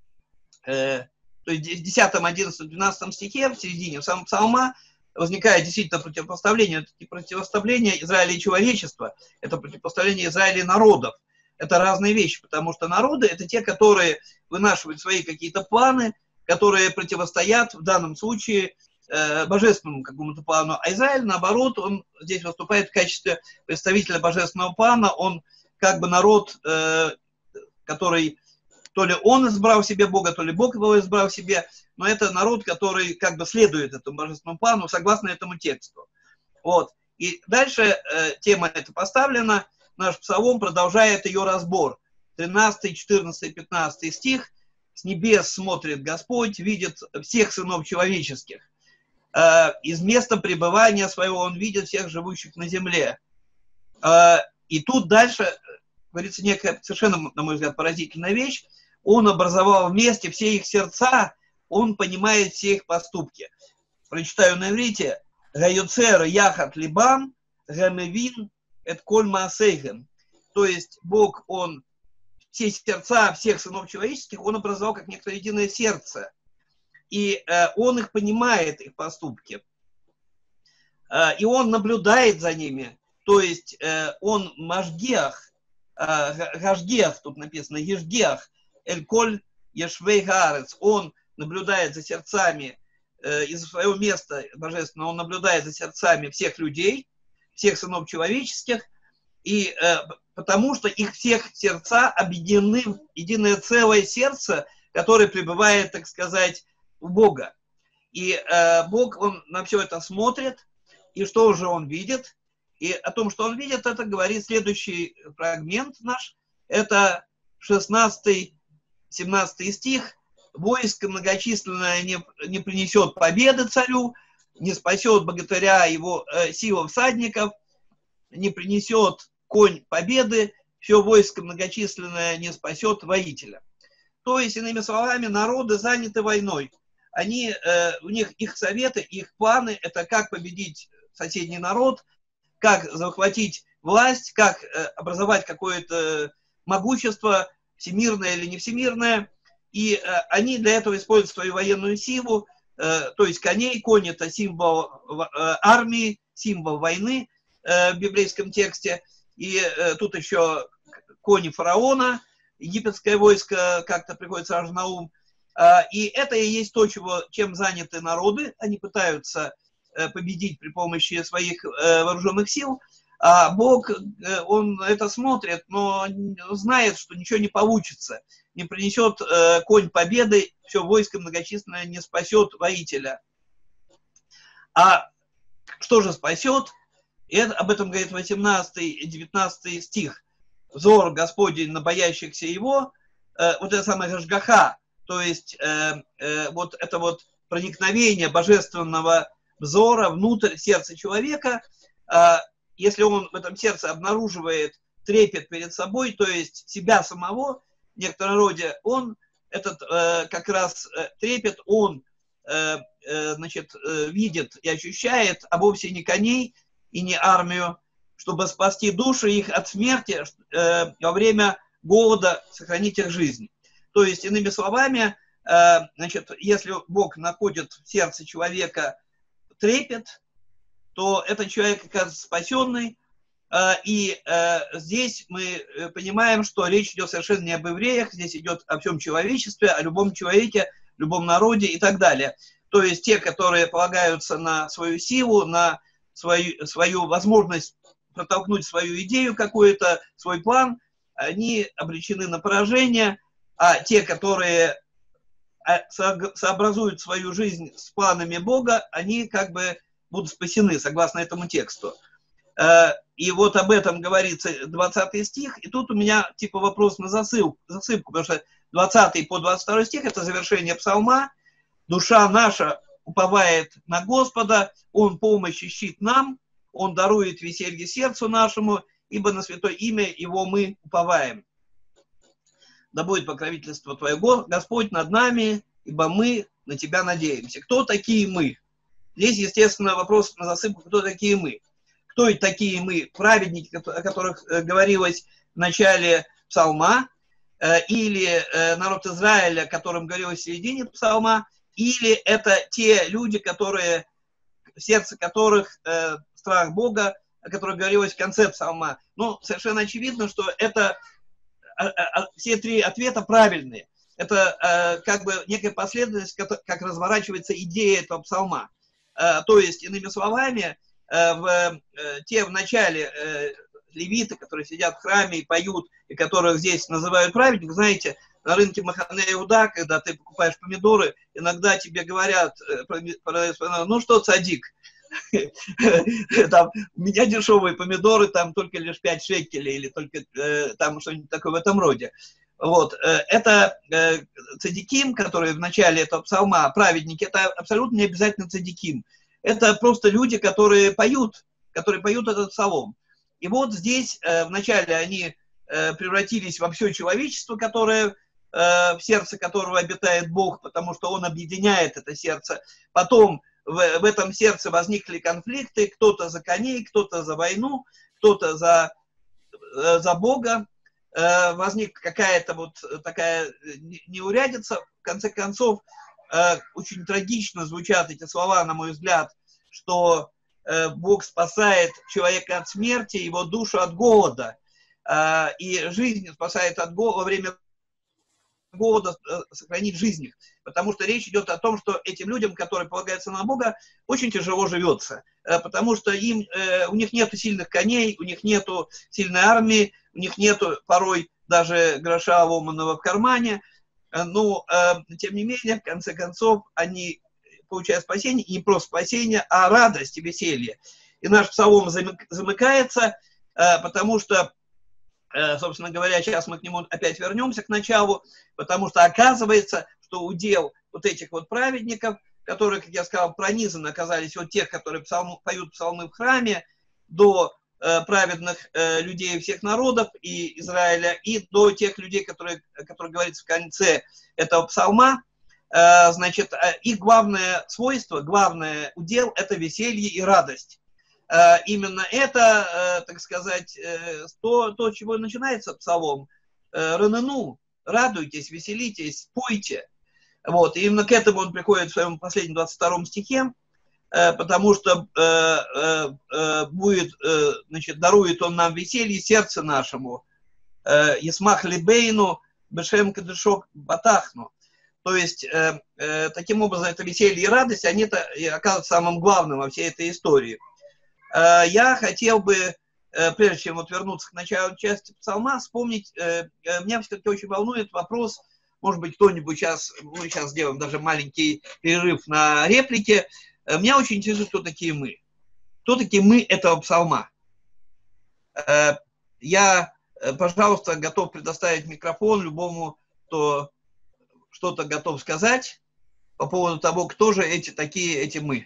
то есть в 10, 11, 12 стихе, в середине самого псалма, возникает действительно противопоставление. Это противопоставление Израиля и человечества, это противопоставление Израиля и народов. Это разные вещи, потому что народы – это те, которые вынашивают свои какие-то планы, которые противостоят в данном случае божественному какому-то плану. А Израиль, наоборот, он здесь выступает в качестве представителя божественного плана. Он как бы народ, который то ли он избрал себе Бога, то ли Бог его избрал себе, но это народ, который как бы следует этому божественному плану согласно этому тексту. Вот. И дальше тема эта поставлена, наш псалом продолжает ее разбор. 13, 14, 15 стих. «С небес смотрит Господь, видит всех сынов человеческих. Из места пребывания своего он видит всех живущих на земле». И тут дальше говорится некая совершенно, на мой взгляд, поразительная вещь. Он образовал вместе все их сердца, он понимает все их поступки. Прочитаю на иврите. «Гаюцер яхат либам, гамевин эт коль маасейхем». То есть Бог, он все сердца всех сынов человеческих, он образовал как некое единое сердце. И он их понимает, их поступки. И он наблюдает за ними. То есть он машгеах, гашгеах, тут написано ешгеах, эль-коль ешвей гаарец. Он наблюдает за сердцами из своего места божественного, он наблюдает за сердцами всех людей, всех сынов человеческих, и потому что их всех сердца объединены в единое целое сердце, которое пребывает, так сказать, у Бога. И Бог, он на все это смотрит, и что же он видит? И о том, что он видит, это говорит следующий фрагмент наш, это 16-17 стих. «Войско многочисленное не принесет победы царю, не спасет богатыря его сила всадников, не принесет конь победы, все войско многочисленное не спасет воителя». То есть, иными словами, народы заняты войной. Они, у них их советы, их планы – это как победить соседний народ, как захватить власть, как образовать какое-то могущество, всемирное или не всемирное. И они для этого используют свою военную силу, то есть коней. Конь – это символ армии, символ войны в библейском тексте. И тут еще кони фараона, египетское войско как-то приходит сразу на ум. И это и есть то, чем заняты народы. Они пытаются победить при помощи своих вооруженных сил. А Бог, он это смотрит, но знает, что ничего не получится. Не принесет конь победы, все войско многочисленное не спасет воителя. А что же спасет? И об этом говорит 18 и 19 стих. «Взор Господень на боящихся его», вот это самое гашгаха, то есть вот это вот проникновение божественного взора внутрь сердца человека. Если он в этом сердце обнаруживает трепет перед собой, то есть себя самого, в некотором роде, он этот как раз трепет, он значит, видит и ощущает, а вовсе не коней и не армию, чтобы спасти души их от смерти во время голода, сохранить их жизнь. То есть, иными словами, значит, если Бог находит в сердце человека трепет, то этот человек оказывается спасенный. И здесь мы понимаем, что речь идет совершенно не об евреях, здесь идет о всем человечестве, о любом человеке, любом народе и так далее. То есть те, которые полагаются на свою силу, на свою возможность протолкнуть свою идею какую-то, свой план, они обречены на поражение, а те, которые сообразуют свою жизнь с планами Бога, они как бы будут спасены, согласно этому тексту. И вот об этом говорится 20 стих, и тут у меня типа вопрос на засыпку, потому что 20 по 22 стих – это завершение псалма. «Душа наша уповает на Господа, Он помощь ищет нам, Он дарует веселье сердцу нашему, ибо на святое имя Его мы уповаем. Да будет покровительство Твое, Господь, над нами, ибо мы на Тебя надеемся». Кто такие мы? Здесь, естественно, вопрос на засыпку, кто такие мы? Кто это такие мы? Праведники, о которых говорилось в начале псалма. или народ Израиля, о котором говорилось в середине псалма, или это те люди, которые, в сердце которых страх Бога, о котором говорилось в конце псалма. Ну, совершенно очевидно, что это все три ответа правильные. Это как бы некая последовательность, как разворачивается идея этого псалма. То есть, иными словами, в начале левиты, которые сидят в храме и поют, и которых здесь называют праведниками, знаете, на рынке Махане Иуда, когда ты покупаешь помидоры, иногда тебе говорят, ну что, цадик, там, у меня дешевые помидоры, там только лишь 5 шекелей, или только там что-нибудь такое в этом роде. Вот, это цадиким, которые в начале этого псалма, праведники, это абсолютно не обязательно цадиким. Это просто люди, которые поют этот псалом. И вот здесь вначале они превратились во все человечество, которое, в сердце которого обитает Бог, потому что Он объединяет это сердце. Потом в этом сердце возникли конфликты, кто-то за коней, кто-то за войну, кто-то за Бога. Возникла какая-то вот такая неурядица. В конце концов, очень трагично звучат эти слова, на мой взгляд, что Бог спасает человека от смерти, его душу от голода, и жизнь спасает от голода, во время голода сохранить жизнь их. Потому что речь идет о том, что этим людям, которые полагаются на Бога, очень тяжело живется. Потому что у них нет сильных коней, у них нет сильной армии, у них нет порой даже гроша ломаного в кармане. Но, тем не менее, в конце концов, они получают спасение, и не просто спасение, а радость и веселье. И наш псалом замыкается, потому что, собственно говоря, сейчас мы к нему опять вернемся, к началу, потому что оказывается, что удел вот этих вот праведников, которые, как я сказал, пронизаны оказались от тех, которые поют псалмы в храме, до праведных людей всех народов и Израиля, и до тех людей, которые говорится в конце этого псалма. Значит, их главное свойство, главное удел – это веселье и радость. Именно это, так сказать, то, чего начинается псалом. Ранену, радуйтесь, веселитесь, пойте. Вот, и именно к этому он приходит в своем последнем 22 стихе, потому что значит, дарует он нам веселье сердце нашему. Есмах либейну бешем кадышок батахну. То есть, таким образом, это веселье и радость, они оказываются самым главным во всей этой истории. Я хотел бы, прежде чем вот вернуться к началу части псалма, вспомнить, меня все-таки очень волнует вопрос, может быть, кто-нибудь сейчас, мы сейчас сделаем даже маленький перерыв на реплики, меня очень интересует, кто такие мы. Кто такие мы этого псалма? Я, пожалуйста, готов предоставить микрофон любому, кто что-то готов сказать по поводу того, кто же эти мы.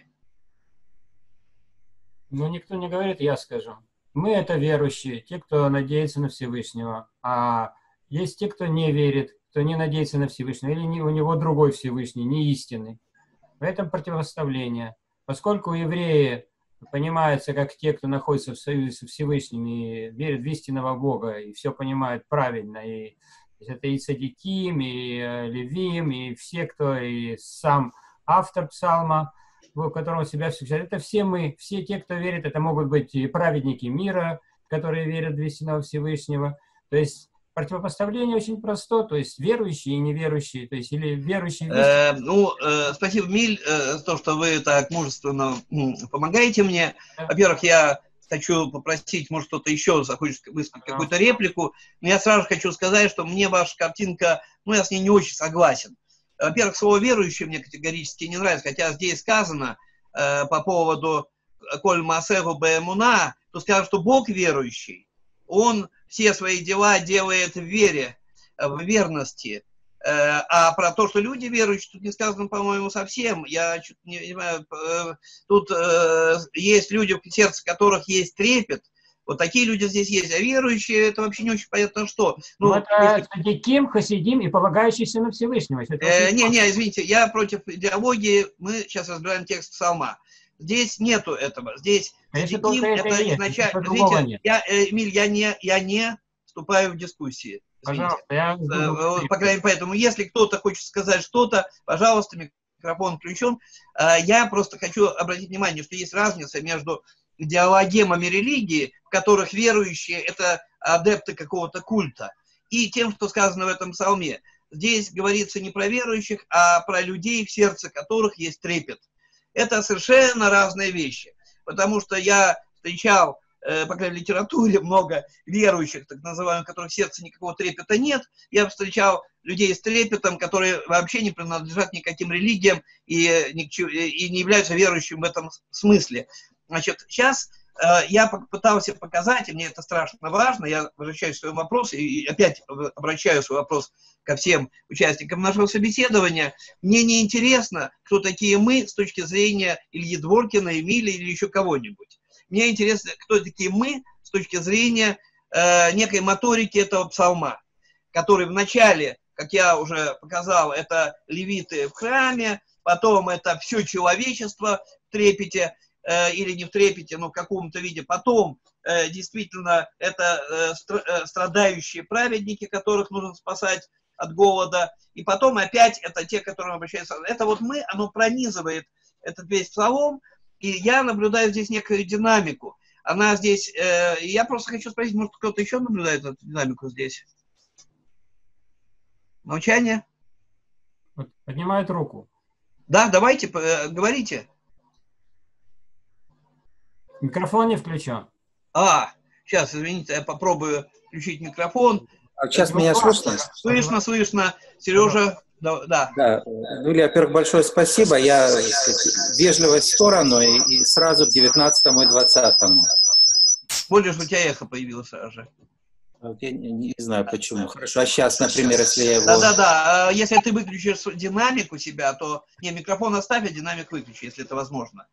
Ну, никто не говорит, я скажу. Мы – это верующие, те, кто надеется на Всевышнего. А есть те, кто не верит, кто не надеется на Всевышнего, или у него другой Всевышний, не истинный. В этом противопоставление. Поскольку евреи понимаются как те, кто находится в союзе со Всевышним и верят в истинного Бога, и все понимают правильно, и это и цадиким, и левим, и все, кто, и сам автор псалма, в котором себя всегда. Это все мы, все те, кто верит, это могут быть и праведники мира, которые верят в истинного Всевышнего. То есть противопоставление очень простое, то есть верующие и неверующие, то есть или верующие.
Спасибо, Миль, за то, что вы так мужественно помогаете мне. Во-первых, я хочу попросить, может, кто-то еще захочет высказать какую-то реплику, но я сразу хочу сказать, что мне ваша картинка, я с ней не очень согласен. Во-первых, слово «верующий» мне категорически не нравится, хотя здесь сказано по поводу «коль маасеху беэмуна», то сказано, что Бог верующий, Он все свои дела делает в вере, в верности. А про то, что люди верующие, тут не сказано, по-моему, совсем. Я не знаю, тут есть люди, в сердце которых есть трепет. Вот такие люди здесь есть. А верующие, это вообще не очень понятно, что.
Это цадиким, хасидим и полагающиеся на Всевышнего.
Извините, я против идеологии. Мы сейчас разбираем текст псалма. Здесь нету этого. Здесь цадиким, это изначально. Извините, Эмиль, я не вступаю в дискуссии.
Пожалуйста, я жду.
По крайней мере, поэтому, если кто-то хочет сказать что-то, пожалуйста, микрофон включен. Я просто хочу обратить внимание, что есть разница между идеологемами религии, в которых верующие – это адепты какого-то культа, и тем, что сказано в этом псалме. Здесь говорится не про верующих, а про людей, в сердце которых есть трепет. Это совершенно разные вещи. Потому что я встречал, по крайней мере, в литературе много верующих, так называемых, у которых в сердце никакого трепета нет. Я встречал людей с трепетом, которые вообще не принадлежат никаким религиям и не являются верующими в этом смысле. Значит, сейчас я пытался показать, и мне это страшно важно, я возвращаюсь к своему вопросу и опять обращаю свой вопрос ко всем участникам нашего собеседования. Мне не интересно, кто такие мы с точки зрения Ильи Дворкина, Эмили или еще кого-нибудь. Мне интересно, кто такие мы с точки зрения некой моторики этого псалма, который вначале, как я уже показал, это левиты в храме, потом это все человечество в трепете, или не в трепете, но в каком-то виде. Потом действительно это страдающие праведники, которых нужно спасать от голода. И потом опять это те, к которым обращаются. Это вот мы, оно пронизывает этот весь псалом. И я наблюдаю здесь некую динамику. Она здесь... я просто хочу спросить, может, кто-то еще наблюдает эту динамику здесь? Молчание?
Поднимает руку.
Да, давайте, говорите.
Микрофон не включен.
Сейчас, извините, я попробую включить микрофон.
Сейчас меня слышно?
Слышно, слышно. Сережа, да.
Да. Ну, Илья, во-первых, большое спасибо. Я, вежливость в сторону и сразу к 19-му и 20-му.
Более же у тебя эхо появилось сразу же.
Я не знаю почему. Хорошо, а сейчас, например, если я его...
Да. Если ты выключишь динамик у себя, то... Не, микрофон оставь, а динамик выключи, если это возможно.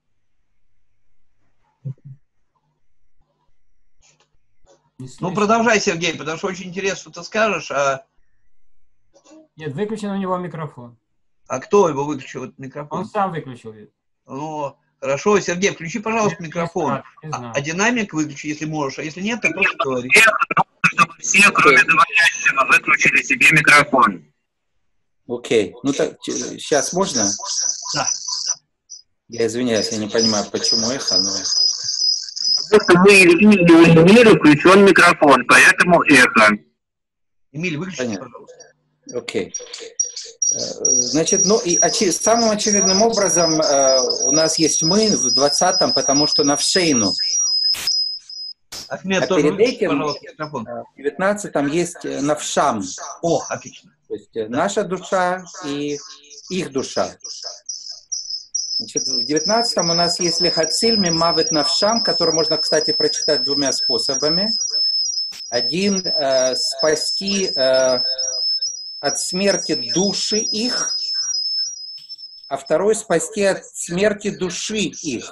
Ну, продолжай, Сергей, потому что очень интересно, что ты скажешь.
Нет, выключен у него микрофон.
А кто его выключил, этот микрофон?
Он сам выключил.
Ну, хорошо, Сергей, включи, пожалуйста, микрофон. А динамик выключи, если можешь, а если нет, то просто говори.
Чтобы все, кроме говорящего, выключили себе микрофон.
Окей. Ну, так, сейчас можно?
Да.
Я извиняюсь, я не понимаю, почему эхо, но...
Просто у Эмиля включен микрофон, поэтому эхо.
Эмиль, выключи, пожалуйста.
Окей. Значит, ну и самым очевидным образом у нас есть мы в 20-м, потому что навшейну.
Ахмед,
а
тоже
перед
выключи,
этим
пожалуйста, микрофон.
в 19-м есть навшам.
О, отлично.
То есть наша душа и их душа. Значит, в 19-м у нас есть лехациль мимавет навшам, который можно, кстати, прочитать двумя способами. Один спасти от смерти души их, а второй спасти от смерти души их.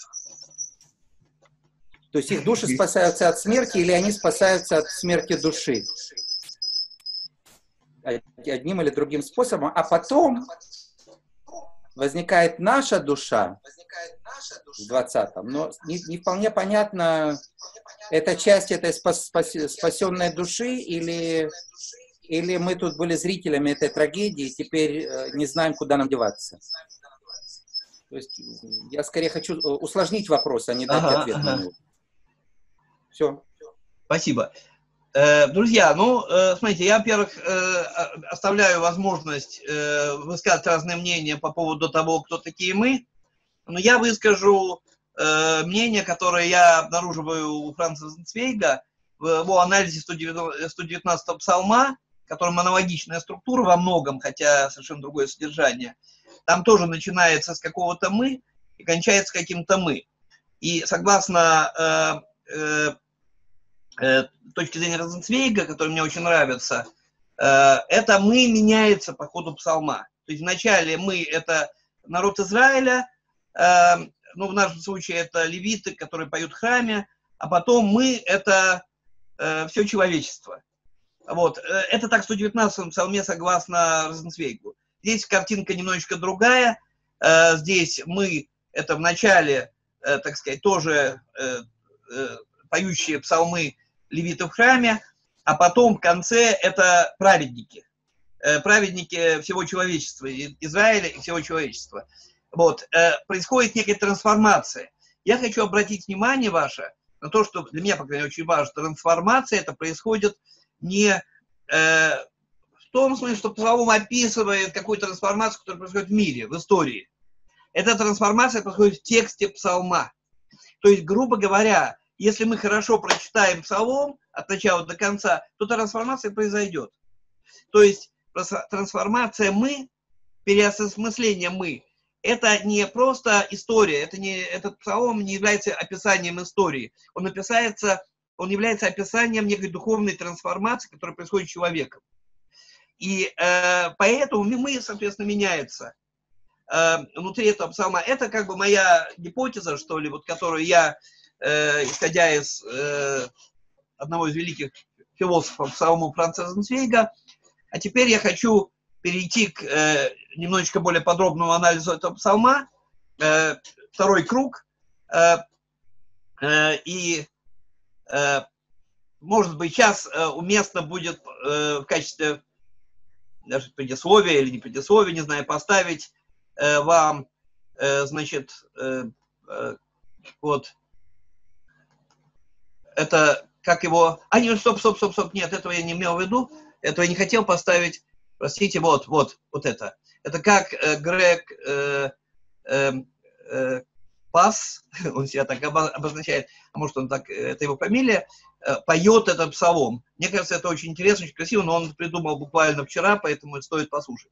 То есть их души спасаются от смерти или они спасаются от смерти души. Одним или другим способом. А потом возникает наша душа в 20-м. Но не вполне понятно, это часть этой спасенной души или мы тут были зрителями этой трагедии, и теперь не знаем, куда нам деваться. То есть я скорее хочу усложнить вопрос, а не дать ответ на него. Все.
Спасибо. Друзья, ну, смотрите, я, во-первых, оставляю возможность высказать разные мнения по поводу того, кто такие мы, но я выскажу мнение, которое я обнаруживаю у Франца Розенцвейга в его анализе 119-го псалма, в котором аналогичная структура во многом, хотя совершенно другое содержание. Там тоже начинается с какого-то «мы» и кончается каким-то «мы». И согласно точки зрения Розенцвейга, который мне очень нравится, это «мы» меняется по ходу псалма. То есть вначале «мы» — это народ Израиля, ну, в нашем случае это левиты, которые поют в храме, а потом «мы» — это все человечество. Вот. Это так в 119-м псалме согласно Розенцвейгу. Здесь картинка немножечко другая. Здесь «мы» — это вначале, так сказать, тоже поющие псалмы левитов в храме, а потом в конце это праведники. Праведники всего человечества, Израиля и всего человечества. Вот. Происходит некая трансформация. Я хочу обратить внимание ваше на то, что для меня, по крайней мере, очень важно. Трансформация это происходит не в том смысле, что Псалом описывает какую-то трансформацию, которая происходит в мире, в истории. Эта трансформация происходит в тексте Псалма. То есть, грубо говоря, если мы хорошо прочитаем Псалом от начала до конца, то трансформация произойдет. То есть трансформация «мы», переосмысление «мы», это не просто история, этот Псалом не является описанием истории, он является описанием некой духовной трансформации, которая происходит с человеком. И поэтому мы, соответственно, меняется внутри этого Псалма. Это как бы моя гипотеза, что ли, вот, которую я, исходя из одного из великих философов Псалма Франца Розенцвейга. А теперь я хочу перейти к немножечко более подробному анализу этого Псалма. Второй круг. И, может быть, сейчас уместно будет в качестве даже предисловия или не предисловия, не знаю, поставить вам, значит, вот, это, как его... нет, стоп, нет, этого я не имел в виду, этого я не хотел поставить, простите, вот это. Это как Грег Пас, он себя так обозначает, а может он так, это его фамилия, поет этот псалом. Мне кажется, это очень интересно, очень красиво, но он придумал буквально вчера, поэтому стоит послушать.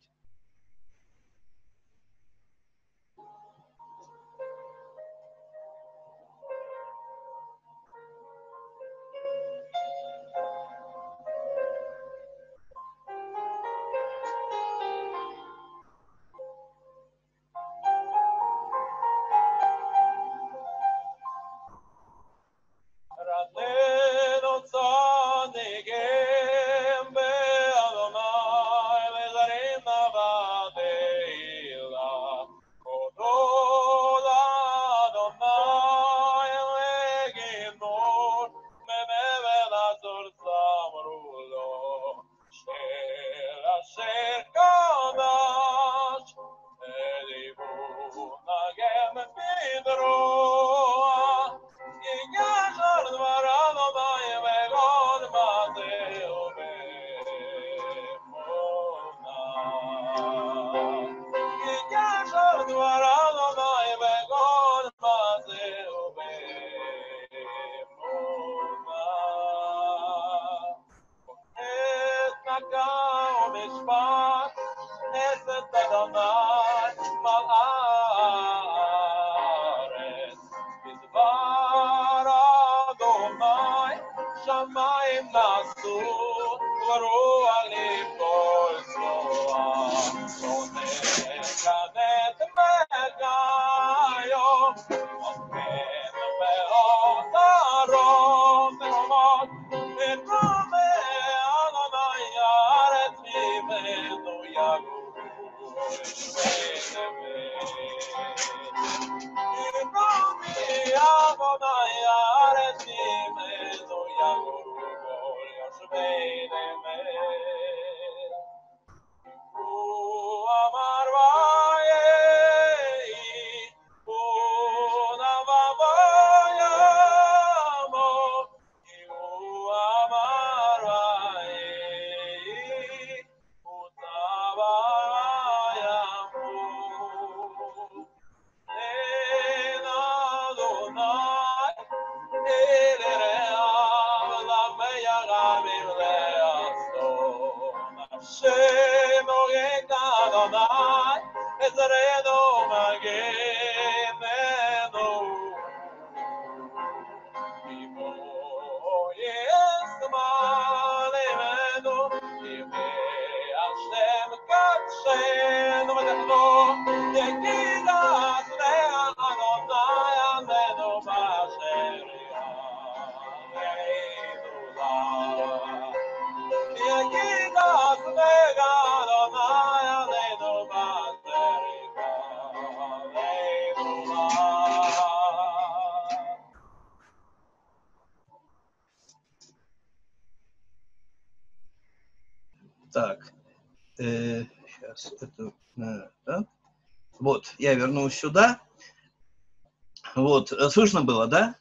Так, сейчас это, да? Вот, я вернулся сюда. Вот, слышно было, да?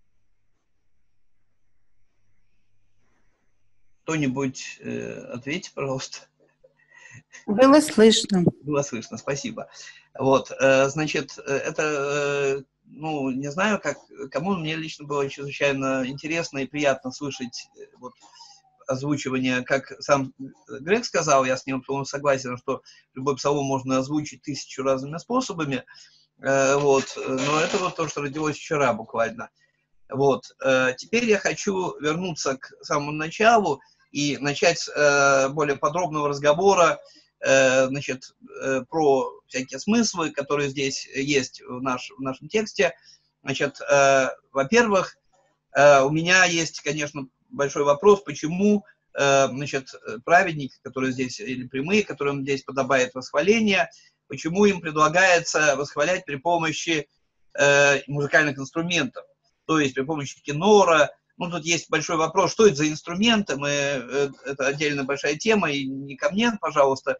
Кто-нибудь ответьте, пожалуйста.
Было слышно.
Было слышно, спасибо. Вот, значит, это, ну, не знаю, как, кому, мне лично было чрезвычайно интересно и приятно слышать вот, озвучивание, как сам Грег сказал, я с ним полностью согласен, что любой псалом можно озвучить 1000 разными способами, вот, но это вот то, что родилось вчера буквально. Вот, теперь я хочу вернуться к самому началу и начать более подробного разговора, значит, про всякие смыслы, которые здесь есть в нашем тексте. Значит, во-первых, у меня есть, конечно, большой вопрос, почему, значит, праведники, которые здесь, или прямые, которым здесь подобает восхваление, почему им предлагается восхвалять при помощи музыкальных инструментов, то есть при помощи кинора. Ну, тут есть большой вопрос, что это за инструменты, это отдельно большая тема, и не ко мне, пожалуйста,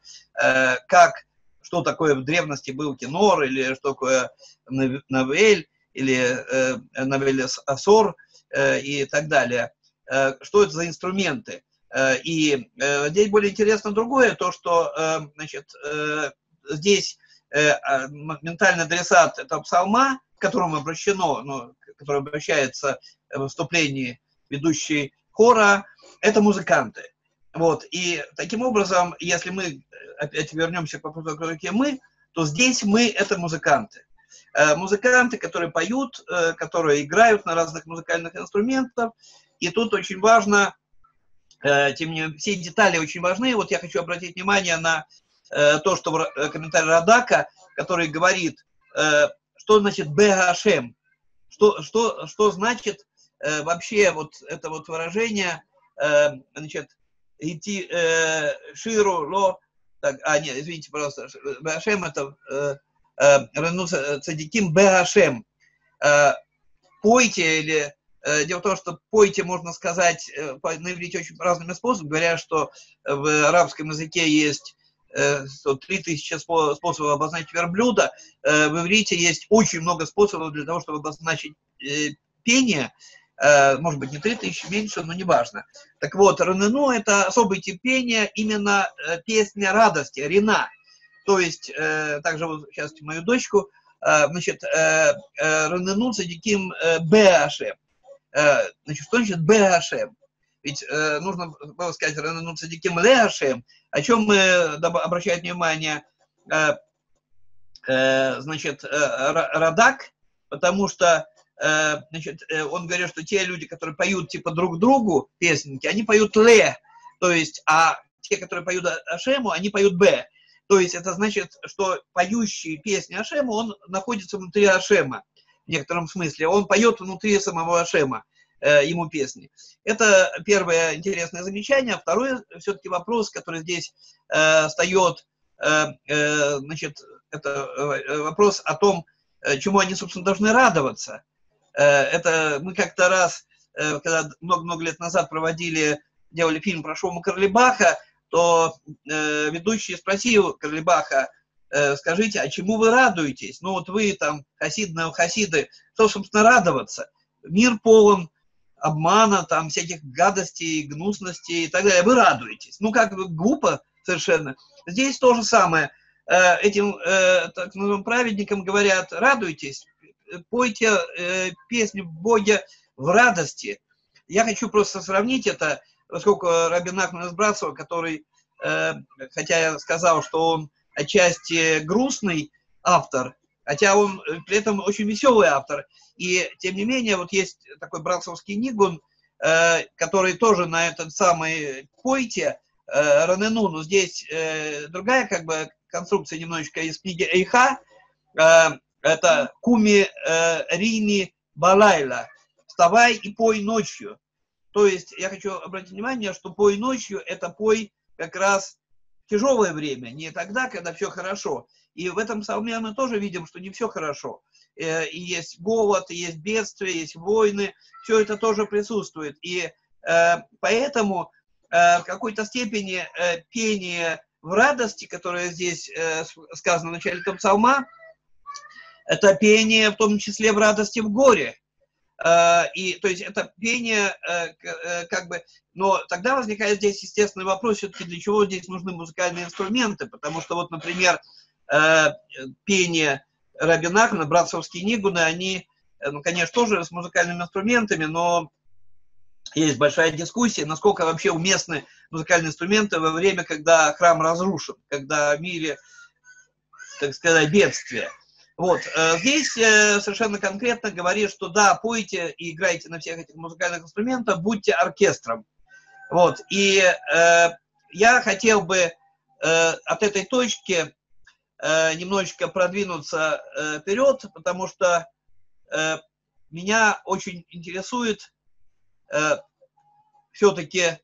что такое в древности был кинор, или что такое навель, или навель-асор, и так далее. Что это за инструменты? И здесь более интересно другое, то, что, значит, здесь ментальный адресат этого псалма, к которому обращено, ну, который обращается в вступлении ведущий хора, это музыканты. Вот. И таким образом, если мы опять вернемся к вопросу, кто мы, то здесь мы — это музыканты. Музыканты, которые поют, которые играют на разных музыкальных инструментах. И тут очень важно, тем не менее, все детали очень важны. Вот я хочу обратить внимание на то, что комментарий Радака, который говорит, что значит «бе-гашем», что значит вообще вот это вот выражение, значит, идти ширу, ло, так, нет, извините, пожалуйста, «бе-гашем» это «рену цадиким бе-гашем». Пойте, или дело в том, что пойте можно сказать на иврите очень разными способами, говоря, что в арабском языке есть 3000 способов обозначить верблюда, в иврите есть очень много способов для того, чтобы обозначить пение, может быть, не 3000, меньше, но не важно. Так вот, ренену — это особый тип пения, именно песня радости, рена. То есть, также вот сейчас мою дочку, значит, ренену цадиким бе-ашем. Значит, что значит бе-ашем? Ведь нужно было сказать ренену цадиким ле-ашем, о чем мы обращаем внимание, значит, Радак, потому что, значит, он говорит, что те люди, которые поют типа друг другу песенки, они поют ле, то есть, а те, которые поют Ашему, они поют бе. То есть это значит, что поющий песни Ашему, он находится внутри Ашема, в некотором смысле. Он поет внутри самого Ашема, ему песни. Это первое интересное замечание. Второй все-таки вопрос, который здесь встает, значит, это вопрос о том, чему они, собственно, должны радоваться. Это мы как-то раз, когда много-много лет назад делали фильм про Шломо Карлибаха, то ведущий спросил Карлибаха, скажите, а чему вы радуетесь? Ну вот вы там хасиды, что, собственно, радоваться? Мир полон обмана, там всяких гадостей, гнусностей и так далее. Вы радуетесь. Ну как бы глупо совершенно. Здесь то же самое. Этим так называемым праведникам говорят: радуйтесь, пойте песню Боге в радости. Я хочу просто сравнить это, поскольку Раби Нахман из Братского, который, хотя я сказал, что он отчасти грустный автор, хотя он при этом очень веселый автор, и тем не менее вот есть такой братцовский нигун, который тоже на этот самый пойте ранену, но здесь другая как бы конструкция немножечко из книги Эйха, это куми рини балайла, вставай и пой ночью. То есть я хочу обратить внимание, что пой ночью — это пой как раз в тяжелое время, не тогда, когда все хорошо. И в этом псалме мы тоже видим, что не все хорошо. И есть голод, и есть бедствия, есть войны, все это тоже присутствует. И поэтому в какой-то степени пение в радости, которое здесь сказано в начале этого псалма, это пение в том числе в радости в горе. И, то есть это пение, как бы, но тогда возникает здесь естественный вопрос, все-таки для чего здесь нужны музыкальные инструменты, потому что вот, например, пение Раби Нахмана, братцевские нигуны, они, ну, конечно, тоже с музыкальными инструментами, но есть большая дискуссия, насколько вообще уместны музыкальные инструменты во время, когда храм разрушен, когда в мире, так сказать, бедствие. Вот, здесь совершенно конкретно говорит, что да, пойте и играйте на всех этих музыкальных инструментах, будьте оркестром. Вот, и я хотел бы от этой точки немножечко продвинуться вперед, потому что меня очень интересует все-таки,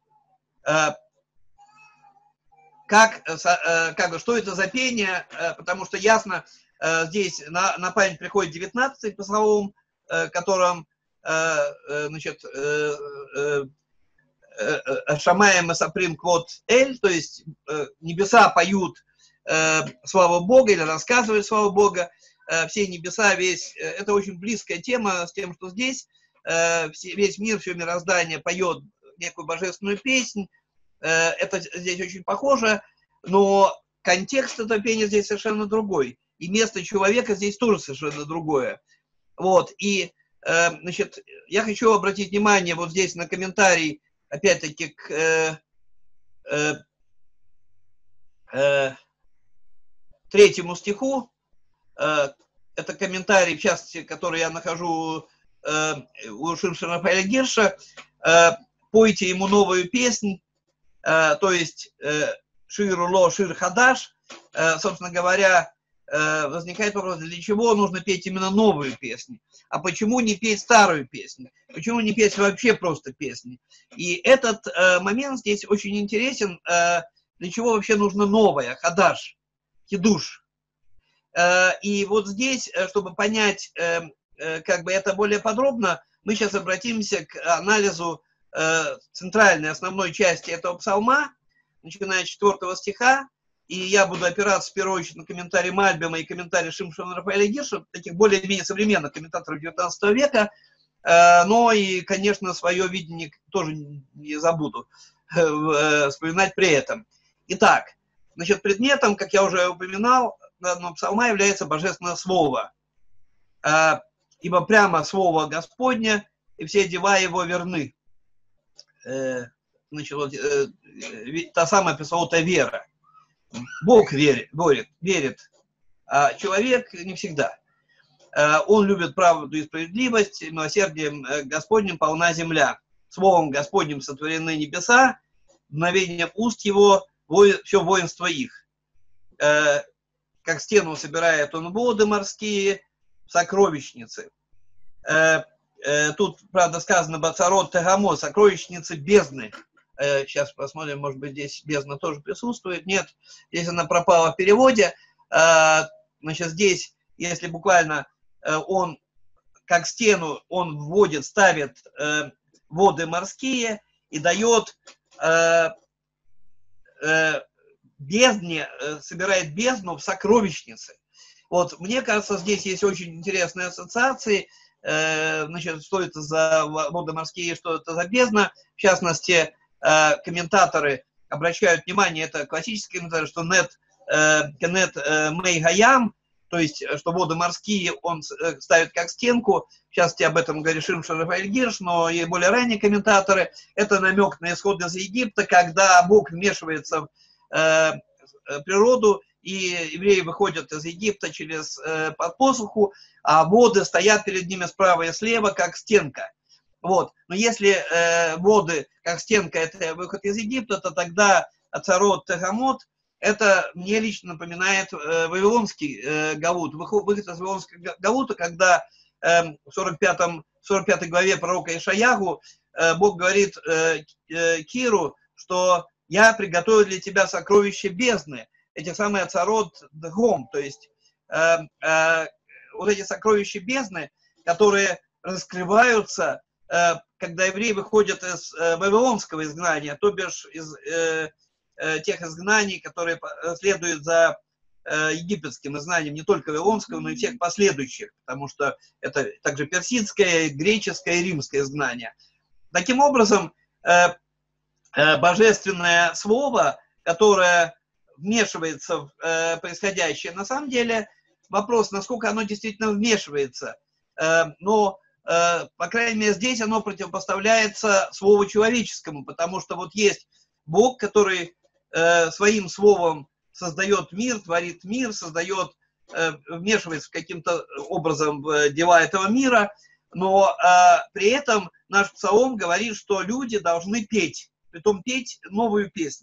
что это за пение, потому что ясно, здесь на память приходит 19 псалом, которым, значит, Шамаем и Саприм Квот Эль, то есть небеса поют славу Бога или рассказывают славу Бога, все небеса, это очень близкая тема с тем, что здесь весь мир, все мироздание поет некую божественную песнь, это здесь очень похоже, но контекст этого пения здесь совершенно другой. И место человека здесь тоже совершенно другое. Вот, и, значит, я хочу обратить внимание вот здесь на комментарий, опять-таки, к 3 стиху. Это комментарий, в частности, который я нахожу у Шимшона Рафаэля Гирша. Пойте ему новую песнь, то есть Шир-Уло, Шир-Хадаш. Собственно говоря, возникает вопрос, для чего нужно петь именно новую песню? А почему не петь старую песню? Почему не петь вообще просто песни? И этот момент здесь очень интересен. Для чего вообще нужно новое? Хадаш, хидуш. И вот здесь, чтобы понять как бы это более подробно, мы сейчас обратимся к анализу центральной, основной части этого псалма, начиная с 4 стиха. И я буду опираться в первую очередь на комментарии Мальбима и комментарии Шимшона Рафаэля Гирша, таких более-менее современных комментаторов 19 века, но и, конечно, свое видение тоже не забуду вспоминать при этом. Итак, значит, предметом, как я уже упоминал, данного псалма является божественное слово, ибо прямо слово Господня, и все дела его верны. Значит, вот, та самая пресловутая вера. Бог верит, а человек не всегда. Он любит правду и справедливость, милосердием Господним полна земля. Словом Господним сотворены небеса, мгновением уст его все воинство их. Как стену собирает он воды морские, сокровищницы. Тут, правда, сказано Бацарот Тегамот, сокровищницы бездны. Сейчас посмотрим, может быть, здесь бездна тоже присутствует. Нет, здесь она пропала в переводе. Значит, здесь, если буквально он, как стену, он вводит, ставит воды морские и дает бездне, собирает бездну в сокровищнице. Вот, мне кажется, здесь есть очень интересные ассоциации. Значит, что это за воды морские, что это за бездна. В частности, комментаторы обращают внимание, это классический комментарий, что Кенет Мей Гаям, то есть, что воды морские он ставит как стенку. В частности, об этом говорит Шимшон Рафаэль Гирш, но и более ранние комментаторы. Это намек на исход из Египта, когда Бог вмешивается в природу, и евреи выходят из Египта через под посуху, а воды стоят перед ними справа и слева, как стенка. Вот. Но если воды, как стенка, это выход из Египта, то тогда Ацарот Тегамот, это мне лично напоминает вавилонский галут. Выход из вавилонского галута, когда в 45 главе пророка Ишаягу Бог говорит Киру, что я приготовил для тебя сокровища бездны. Эти самые Ацарот Дгом, то есть вот эти сокровища бездны, которые раскрываются когда евреи выходят из вавилонского изгнания, то бишь из тех изгнаний, которые следуют за египетским изгнанием, не только вавилонского, но и всех последующих, потому что это также персидское, греческое и римское изгнание. Таким образом, божественное слово, которое вмешивается в происходящее, на самом деле вопрос, насколько оно действительно вмешивается. Но, по крайней мере, здесь оно противопоставляется слову человеческому, потому что вот есть Бог, который своим словом создает мир, творит мир, создает, вмешивается каким-то образом в дела этого мира, но при этом наш псалом говорит, что люди должны петь, притом петь новую песню.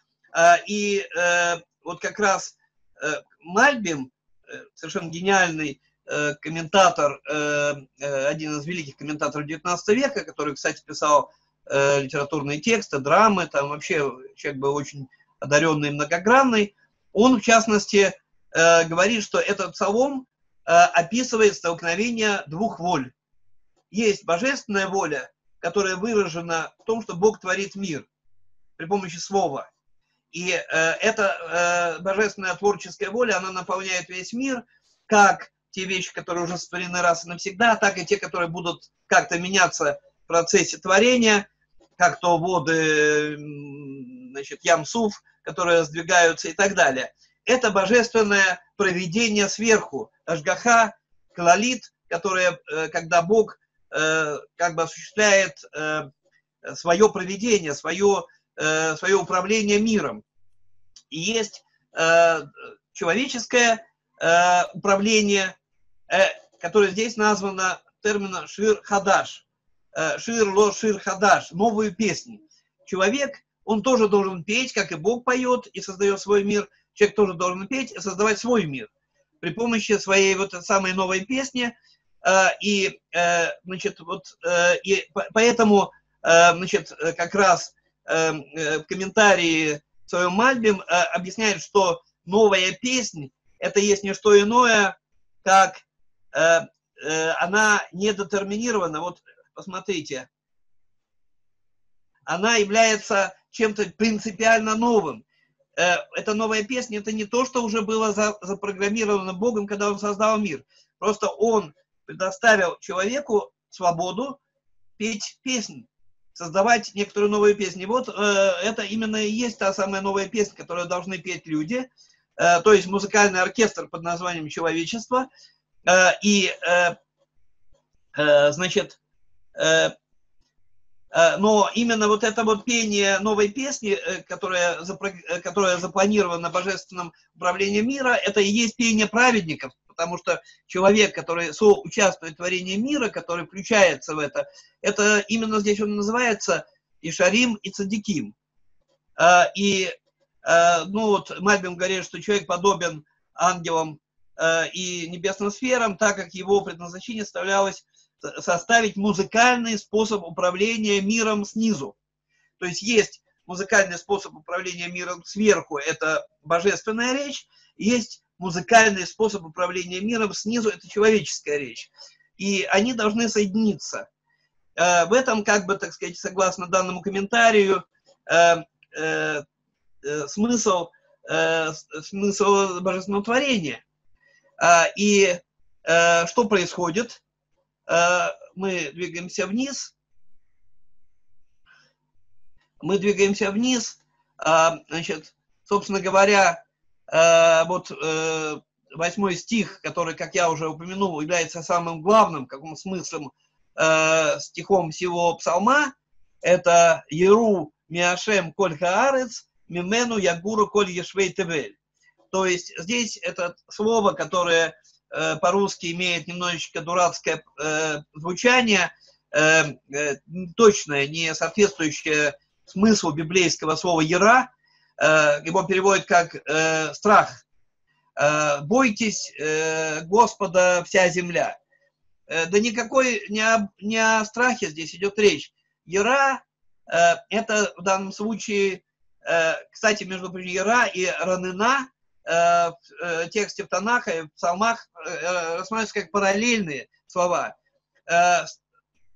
И вот как раз Мальбим, совершенно гениальный комментатор, один из великих комментаторов XIX века, который, кстати, писал литературные тексты, драмы, там вообще человек был очень одаренный и многогранный, он, в частности, говорит, что этот псалом описывает столкновение двух воль. Есть божественная воля, которая выражена в том, что Бог творит мир при помощи слова. И эта божественная творческая воля, она наполняет весь мир, как те вещи, которые уже сотворены раз и навсегда, так и те, которые будут как-то меняться в процессе творения, как то воды, значит, Ям-Суф, которые сдвигаются и так далее. Это божественное провидение сверху, Ашгаха, Клалит, которое, когда Бог как бы осуществляет свое провидение, свое управление миром. И есть человеческое управление, которое здесь названо термином Шир-Хадаш. Шир-Ло-Шир-Хадаш, новую песню. Человек, он тоже должен петь, как и Бог поет и создает свой мир. Человек тоже должен петь и создавать свой мир при помощи своей вот самой новой песни. И, значит, вот, и поэтому, значит, как раз в комментарии в своем Мальбим объясняет, что новая песня — это есть не что иное, как она недетерминирована. Вот посмотрите, она является чем-то принципиально новым. Эта новая песня — это не то, что уже было запрограммировано Богом, когда Он создал мир. Просто Он предоставил человеку свободу петь песни, создавать некоторые новые песни. Вот это именно и есть та самая новая песня, которую должны петь люди, то есть музыкальный оркестр под названием «Человечество». Значит, но именно вот это вот пение новой песни, которая запланирована божественным управлением мира, это и есть пение праведников, потому что человек, который соучаствует в творении мира, который включается в это именно здесь он называется Ишарим и Цадиким. Ну вот Мальбим говорит, что человек подобен ангелам и небесным сферам, так как его предназначение составлялось составить музыкальный способ управления миром снизу. То есть есть музыкальный способ управления миром сверху, это божественная речь, есть музыкальный способ управления миром снизу, это человеческая речь. И они должны соединиться. В этом, как бы, так сказать, согласно данному комментарию, смысл божественного творения. И что происходит? Мы двигаемся вниз. Значит, собственно говоря, вот 8 стих, который, как я уже упомянул, является самым главным, каким смыслом, стихом всего псалма, это «Еру миашем коль хаарец, мимену ягуру коль ешвей тевель». То есть здесь это слово, которое по-русски имеет немножечко дурацкое звучание, точное, не соответствующее смыслу библейского слова «яра». Его переводят как «страх». «Бойтесь Господа, вся земля». Да никакой не о страхе здесь идет речь. «Яра» — это в данном случае, кстати, между прочим, «яра» и «ранена» в тексте в Танаха и в псалмах рассматриваются как параллельные слова.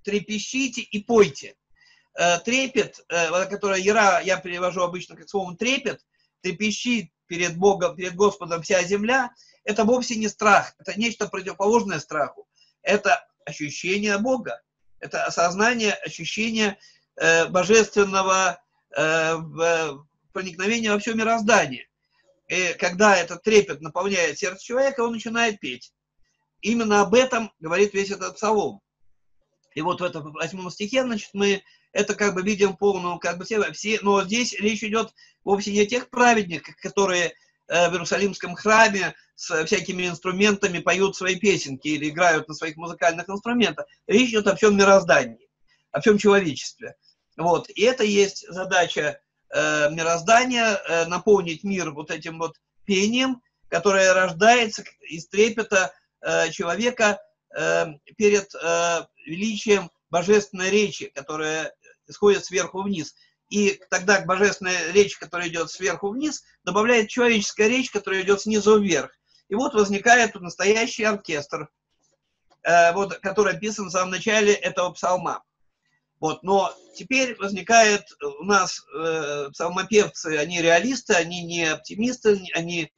трепещите и пойте. Трепет, которое я перевожу обычно как словом трепет, трепещи перед Богом, перед Господом вся земля, это вовсе не страх, это нечто противоположное страху. Это ощущение Бога, это осознание, ощущение божественного проникновения во все мироздание. И когда этот трепет наполняет сердце человека, он начинает петь. Именно об этом говорит весь этот псалом. И вот в этом 8 стихе, значит, мы это как бы видим полную, как бы все, но здесь речь идет вовсе не о тех праведниках, которые в Иерусалимском храме с всякими инструментами поют свои песенки или играют на своих музыкальных инструментах. Речь идет о всем мироздании, о всем человечестве. Вот. И это есть задача мироздания, наполнить мир вот этим вот пением, которое рождается из трепета человека перед величием божественной речи, которая исходит сверху вниз. И тогда к божественной речи, которая идет сверху вниз, добавляет человеческая речь, которая идет снизу вверх. И вот возникает настоящий оркестр, вот, который описан в самом начале этого псалма. Вот, но теперь возникает у нас псалмопевцы, они реалисты, они не оптимисты, они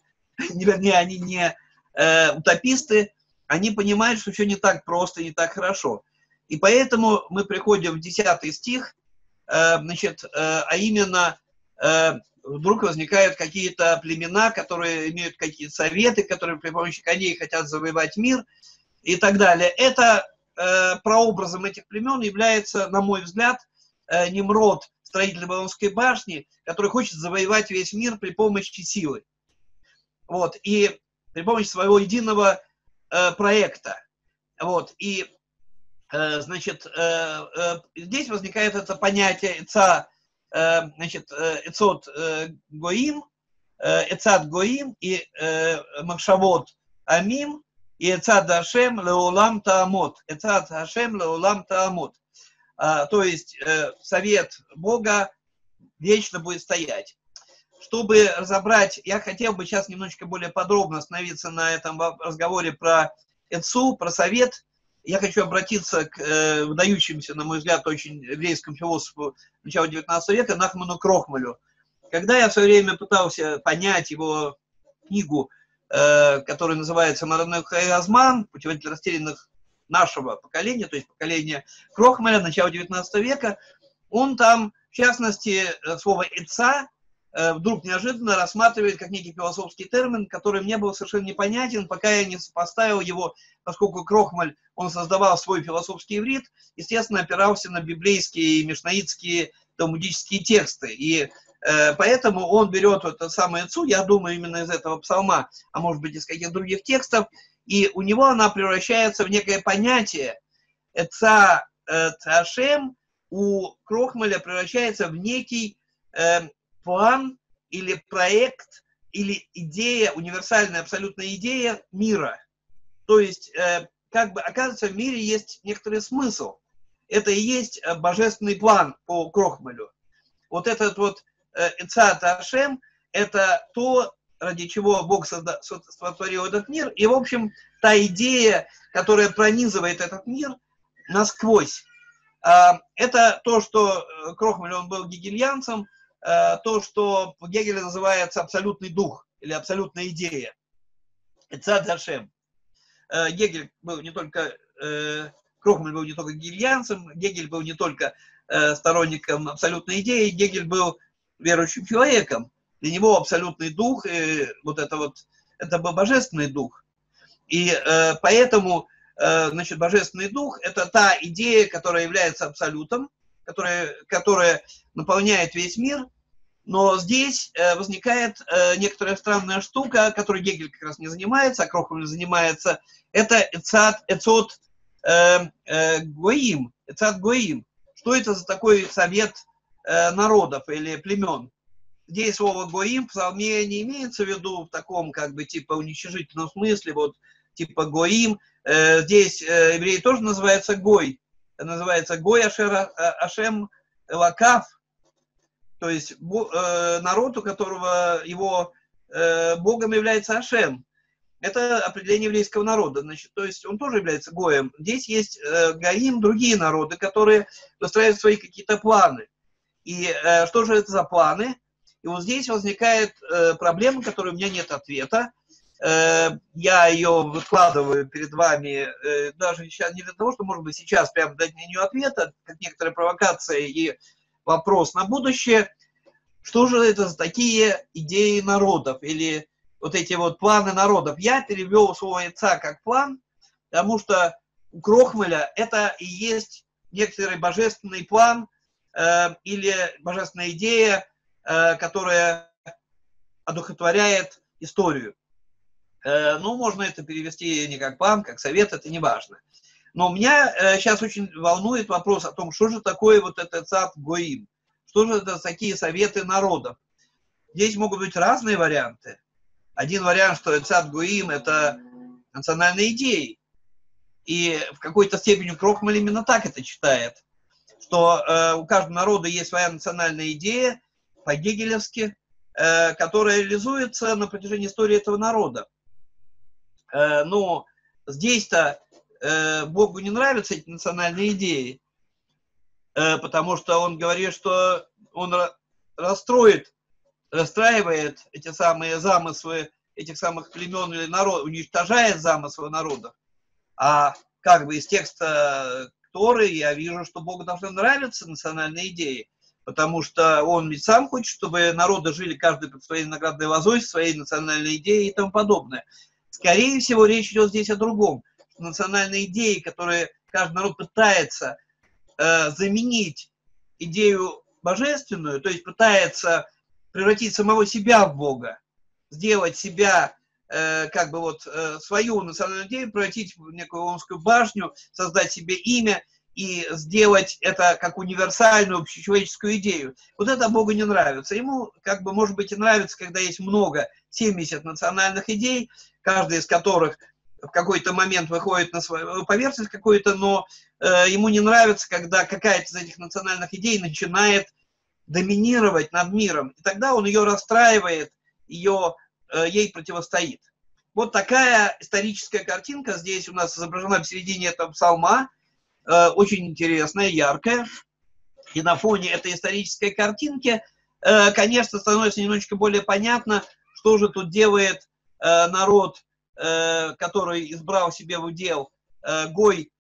не утописты, они понимают, что все не так просто, не так хорошо. И поэтому мы приходим в 10 стих, значит, а именно вдруг возникают какие-то племена, которые имеют какие-то советы, которые при помощи коней хотят завоевать мир и так далее. Это прообразом этих племен является, на мой взгляд, Немрод, строитель Вавилонской башни, который хочет завоевать весь мир при помощи силы. Вот, и при помощи своего единого проекта. Вот, и значит, здесь возникает это понятие значит, Эцот Гоим, Эцат Гоим и Махшавот Амим, и Эцат Ашем Леулам Таамот. Эцат Ашем Леулам Таамот. То есть совет Бога вечно будет стоять. Чтобы разобрать, я хотел бы сейчас немножечко более подробно остановиться на этом разговоре про Эцу, про совет. Я хочу обратиться к выдающемуся, на мой взгляд, очень еврейскому философу начала XIX века Нахману Крохмалю. Когда я в свое время пытался понять его книгу, которая называется «Маранех Азман», «Путеводитель растерянных нашего поколения», то есть поколения Крохмаля, начала XIX века, он там, в частности, слово «эца» вдруг неожиданно рассматривает как некий философский термин, который мне был совершенно непонятен, пока я не сопоставил его, поскольку Крохмаль, он создавал свой философский иврит, естественно, опирался на библейские и мишнаитские талмудические тексты. И поэтому он берет вот это самое «эцу», я думаю, именно из этого псалма, а может быть, из каких-то других текстов, и у него она превращается в некое понятие. «Эца Ашем» у Крохмаля превращается в некий план или проект, или идея, универсальная абсолютная идея мира. То есть, как бы, оказывается, в мире есть некоторый смысл. Это и есть божественный план по Крохмалю. Вот этот вот Эцат Ашем, это то, ради чего Бог сотворил этот мир, и, в общем, та идея, которая пронизывает этот мир насквозь. Это то, что Крохмаль, он был гегельянцем, то, что в Гегеле называется абсолютный дух или абсолютная идея. Эцат Ашем. Гегель был не только, Крохмаль был не только гегельянцем, Гегель был не только сторонником абсолютной идеи, Гегель был верующим человеком. Для него абсолютный дух, и вот это был божественный дух. И поэтому, значит, божественный дух – это та идея, которая является абсолютом, которая наполняет весь мир, но здесь возникает некоторая странная штука, которой Гегель как раз не занимается, а Крохмаль занимается, это Эцот Гоим, Эцат Гоим. Что это за такой совет народов или племен? Здесь слово «гоим» в псалме не имеется в виду в таком, как бы, типа, уничижительном смысле, вот, типа «гоим». Здесь евреи тоже называются «гой». Называется «гой Ашем Лакав», то есть народ, у которого его Богом является Ашем. это определение еврейского народа. Значит, то есть он тоже является гоем. Здесь есть гаим, другие народы, которые выстраивают свои какие-то планы. И что же это за планы? И вот здесь возникает проблема, которой у меня нет ответа. Я ее выкладываю перед вами даже сейчас не для того, что, может быть, сейчас прямо дать на нее ответа, как некоторая провокация и вопрос на будущее. Что же это за такие идеи народов или вот эти вот планы народов? Я перевел слово «яйца» как план, потому что у Крохмаля это и есть некоторый божественный план или божественная идея, которая одухотворяет историю. Ну, можно это перевести не как план, как совет, это не важно. Но меня сейчас очень волнует вопрос о том, что же такое вот этот цад Гоим, что же это такие советы народов. Здесь могут быть разные варианты. Один вариант, что цад Гоим – это национальные идеи. И в какой-то степени Крохмаль именно так это читает, что у каждого народа есть своя национальная идея, по-гегелевски, которая реализуется на протяжении истории этого народа. Но здесь-то Богу не нравятся эти национальные идеи, потому что он говорит, что он расстраивает эти самые замыслы этих самых племен или народов, уничтожает замыслы народов. А как бы из текста Торы я вижу, что Богу должны нравиться национальные идеи, потому что он ведь сам хочет, чтобы народы жили каждый под своей наградной лозой, своей национальной идеей и тому подобное. Скорее всего, речь идет здесь о другом. Национальные идеи, которые каждый народ пытается заменить идею божественную, то есть пытается превратить самого себя в Бога, сделать себя, как бы вот свою национальную идею, превратить в некую Вавилонскую башню, создать себе имя и сделать это как универсальную общечеловеческую идею. Вот это Богу не нравится. Ему, как бы, может быть, и нравится, когда есть много, 70 национальных идей, каждая из которых в какой-то момент выходит на свою поверхность какую-то, но ему не нравится, когда какая-то из этих национальных идей начинает доминировать над миром. И тогда он ее расстраивает, ей противостоит. Вот такая историческая картинка здесь у нас изображена в середине этого псалма, очень интересная, яркая. И на фоне этой исторической картинки, конечно, становится немножечко более понятно, что же тут делает народ, который избрал себе в удел Гой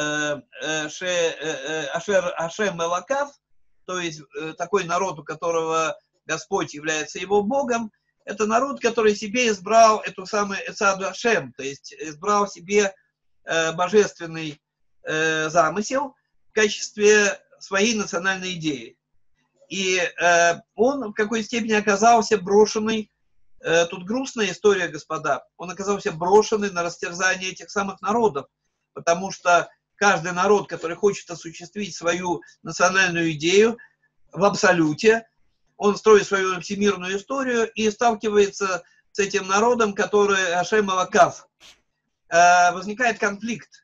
Ашем Элокав, то есть такой народ, у которого Господь является его Богом. Это народ, который себе избрал эту самую Эцаду Ашем, то есть избрал себе божественный замысел в качестве своей национальной идеи. И он в какой степени оказался брошенный, тут грустная история, господа, он оказался брошенный на растерзание этих самых народов, потому что каждый народ, который хочет осуществить свою национальную идею в абсолюте, он строит свою всемирную историю и сталкивается с этим народом, который Ашем Элокав. Возникает конфликт.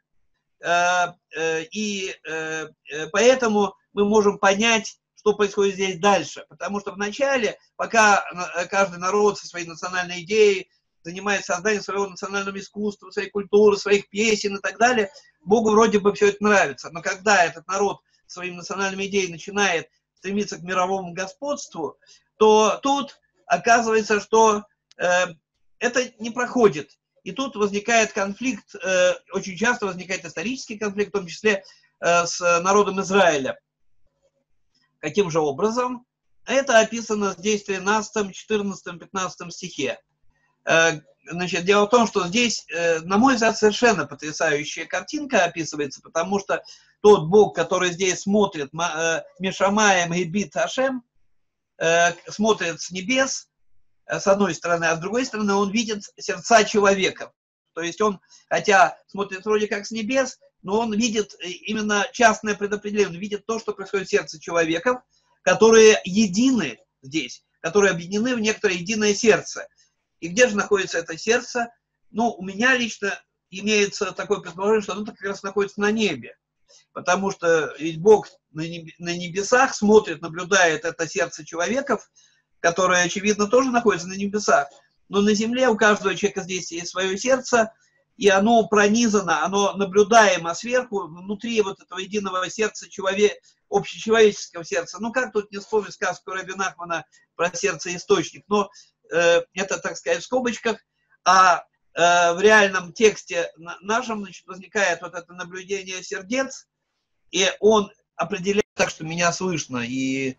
И поэтому мы можем понять, что происходит здесь дальше. Потому что вначале, пока каждый народ со своей национальной идеей занимается созданием своего национального искусства, своей культуры, своих песен и так далее, Богу вроде бы все это нравится. Но когда этот народ своими национальными идеями начинает стремиться к мировому господству, то тут оказывается, что это не проходит. И тут возникает конфликт, очень часто возникает исторический конфликт, в том числе с народом Израиля. Каким же образом? Это описано здесь в 13, 14, 15 стихе. Значит, дело в том, что здесь, на мой взгляд, совершенно потрясающая картинка описывается, потому что тот Бог, который здесь смотрит, Мешамаем Гибит Ашем, смотрит с небес, с одной стороны, а с другой стороны он видит сердца человека. То есть он, хотя смотрит вроде как с небес, но он видит именно частное предопределение, он видит то, что происходит в сердце человеков, которые едины здесь, которые объединены в некоторое единое сердце. И где же находится это сердце? Ну, у меня лично имеется такое предположение, что оно как раз находится на небе. Потому что ведь Бог на небесах смотрит, наблюдает это сердце человеков, которое, очевидно, тоже находится на небесах. но на земле у каждого человека здесь есть свое сердце, и оно пронизано, оно наблюдаемо сверху, внутри вот этого единого сердца, общечеловеческого сердца. Ну, как тут не вспомнить сказку Раби Нахмана про сердце-источник, но это, так сказать, в скобочках, а в реальном тексте нашем, значит, возникает вот это наблюдение сердец, и он определяет так, что меня слышно, и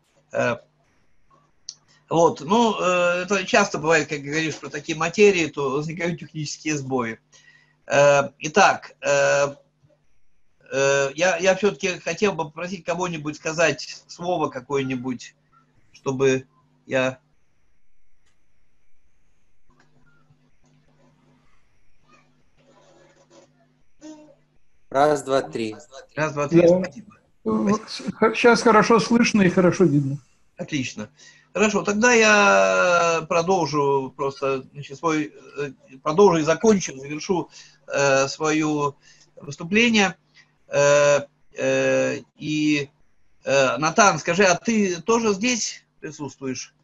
вот, ну, это часто бывает, как говоришь про такие материи, то возникают технические сбои. Итак, я все-таки хотел бы попросить кого-нибудь сказать слово какое-нибудь, чтобы я...
Раз, два, три.
Раз, два, три, спасибо.
Сейчас хорошо слышно и хорошо видно.
Отлично. Хорошо, тогда я продолжу просто, значит, продолжу и закончу, завершу свое выступление. И, Натан, скажи, а ты тоже здесь присутствуешь?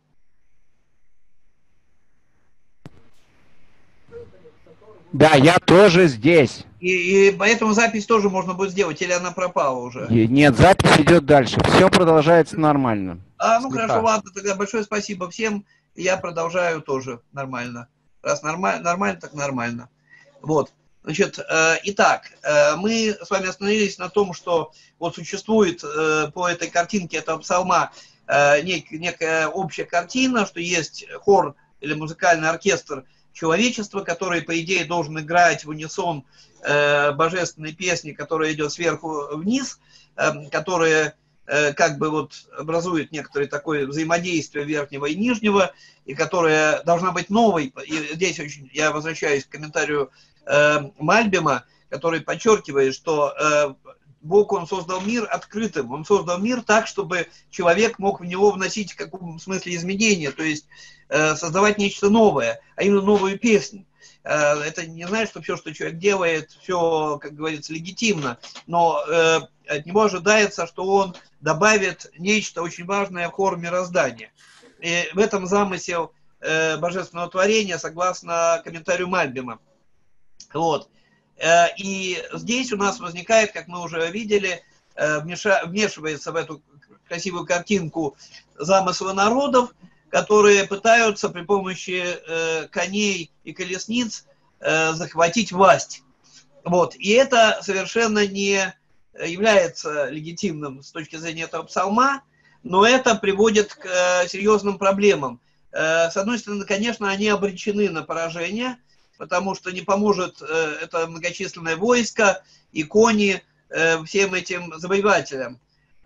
Да, я тоже здесь.
И поэтому запись тоже можно будет сделать, или она пропала уже?
Нет, запись идет дальше. Все продолжается нормально.
Ну хорошо, ладно, тогда большое спасибо всем. Я продолжаю тоже нормально. Раз нормально, так нормально. Вот. Значит, итак, мы с вами остановились на том, что вот существует по этой картинке этого псалма некая общая картина, что есть хор или музыкальный оркестр человечества, который, по идее, должен играть в унисон божественной песни, которая идет сверху вниз, которая как бы вот образует некоторое такое взаимодействие верхнего и нижнего, и которая должна быть новой. И здесь я возвращаюсь к комментарию Мальбима, который подчеркивает, что Бог, Он создал мир открытым, Он создал мир так, чтобы человек мог в него вносить в каком смысле изменения, то есть создавать нечто новое, а именно новую песню. Это не значит, что все, что человек делает, все, как говорится, легитимно, но от него ожидается, что он добавит нечто очень важное в хор мироздания. И в этом замысел божественного творения, согласно комментарию Мальбима. Вот. И здесь у нас возникает, как мы уже видели, вмешивается в эту красивую картинку замыслы народов, которые пытаются при помощи коней и колесниц захватить власть. Вот. И это совершенно не является легитимным с точки зрения этого псалма, но это приводит к серьезным проблемам. С одной стороны, конечно, они обречены на поражение, потому что не поможет это многочисленное войско и кони всем этим завоевателям.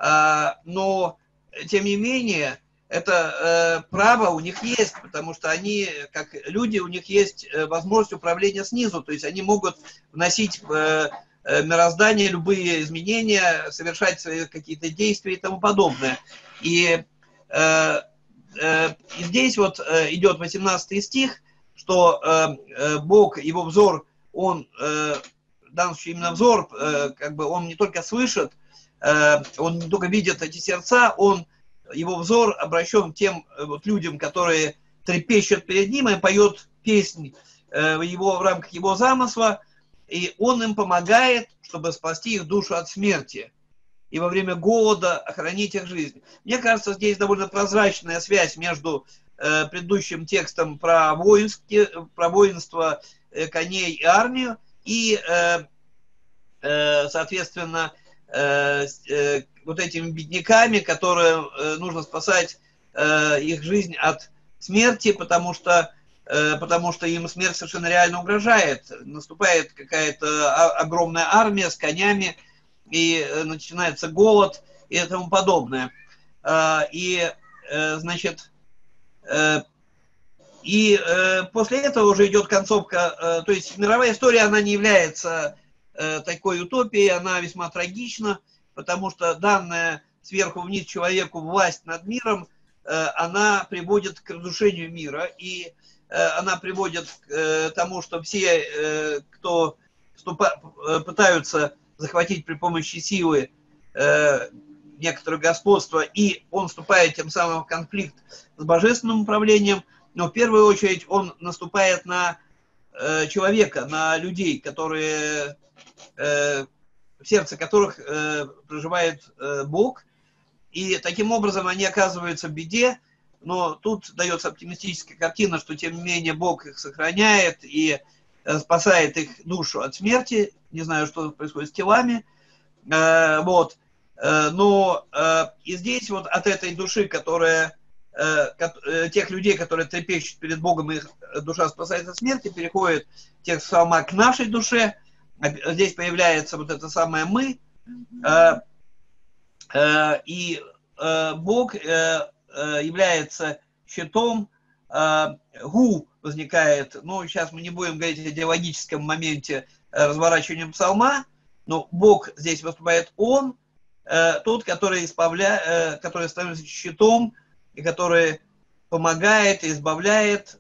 Но, тем не менее, это право у них есть, потому что они, как люди, у них есть возможность управления снизу, то есть они могут вносить в мироздание любые изменения, совершать свои какие-то действия и тому подобное. И здесь вот идет 18 стих, что Бог, его взор, он, в данном случае именно взор, как бы он не только слышит, он не только видит эти сердца, его взор обращен к тем вот людям, которые трепещут перед ним, и поет песнь в рамках его замысла, и он им помогает, чтобы спасти их душу от смерти и во время голода охранить их жизнь. Мне кажется, здесь довольно прозрачная связь между предыдущим текстом про воинство коней и армию и, соответственно, вот этими бедняками, которые нужно спасать их жизнь от смерти, потому что им смерть совершенно реально угрожает. Наступает какая-то огромная армия с конями, и начинается голод и тому подобное. После этого уже идет концовка, то есть мировая история, она не является такой утопией, она весьма трагична, потому что данная сверху вниз человеку власть над миром, она приводит к разрушению мира, и она приводит к тому, что все, кто пытаются захватить при помощи силы некоторое господство, и он вступает тем самым в конфликт с божественным управлением, но в первую очередь он наступает на человека, на людей, которые, в сердце которых проживает Бог, и таким образом они оказываются в беде, но тут дается оптимистическая картина, что тем не менее Бог их сохраняет и спасает их душу от смерти. Не знаю, что происходит с телами. Вот. Но и здесь вот от этой души, которая, тех людей, которые трепещут перед Богом, их душа спасается от смерти, переходит текст псалма к нашей душе. Здесь появляется вот это самое «мы». И Бог является щитом, гу возникает, ну, сейчас мы не будем говорить о идеологическом моменте разворачивания псалма, но Бог здесь выступает Он, тот, который который становится щитом, и который помогает и избавляет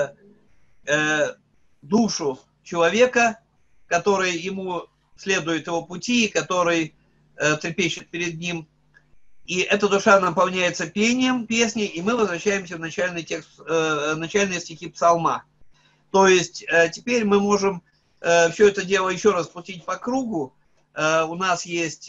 душу человека, который ему следует его пути, который трепещет перед ним. И эта душа наполняется пением, песней, и мы возвращаемся в начальный текст, начальные стихи псалма. То есть теперь мы можем все это дело еще раз пустить по кругу. У нас есть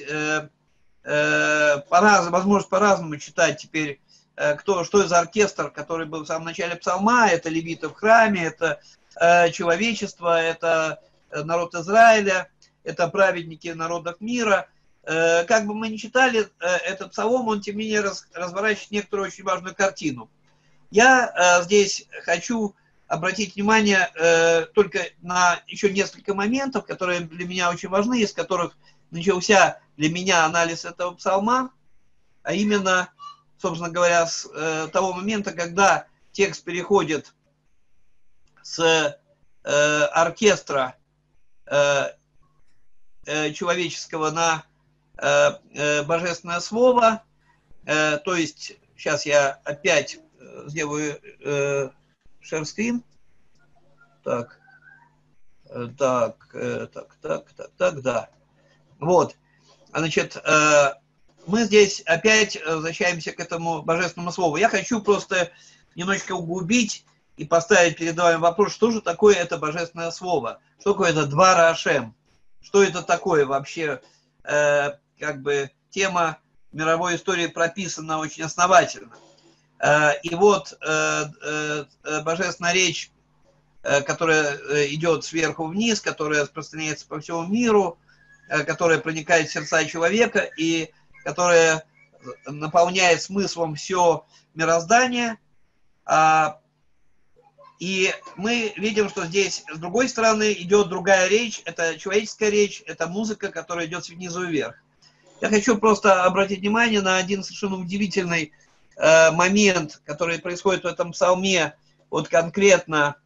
возможность по-разному читать теперь, что это за оркестр, который был в самом начале псалма. Это левиты в храме, это человечество, это народ Израиля, это праведники народов мира. Как бы мы ни читали этот псалом, он тем не менее разворачивает некоторую очень важную картину. Я здесь хочу обратить внимание только на еще несколько моментов, которые для меня очень важны, из которых начался для меня анализ этого псалма, а именно, собственно говоря, с того момента, когда текст переходит с оркестра человеческого на божественное слово, то есть, сейчас я опять сделаю шерскрин. Так, да. Вот, значит, мы здесь опять возвращаемся к этому божественному слову. Я хочу просто немножечко углубить и поставить перед вами вопрос, что же такое это божественное слово, что такое это двар Ашем, что это такое вообще. Как бы тема мировой истории прописана очень основательно. И вот божественная речь, которая идет сверху вниз, которая распространяется по всему миру, которая проникает в сердца человека и которая наполняет смыслом все мироздание. И мы видим, что здесь, с другой стороны, идет другая речь, это человеческая речь, это музыка, которая идет снизу вверх. Я хочу просто обратить внимание на один совершенно удивительный момент, который происходит в этом псалме, вот конкретно,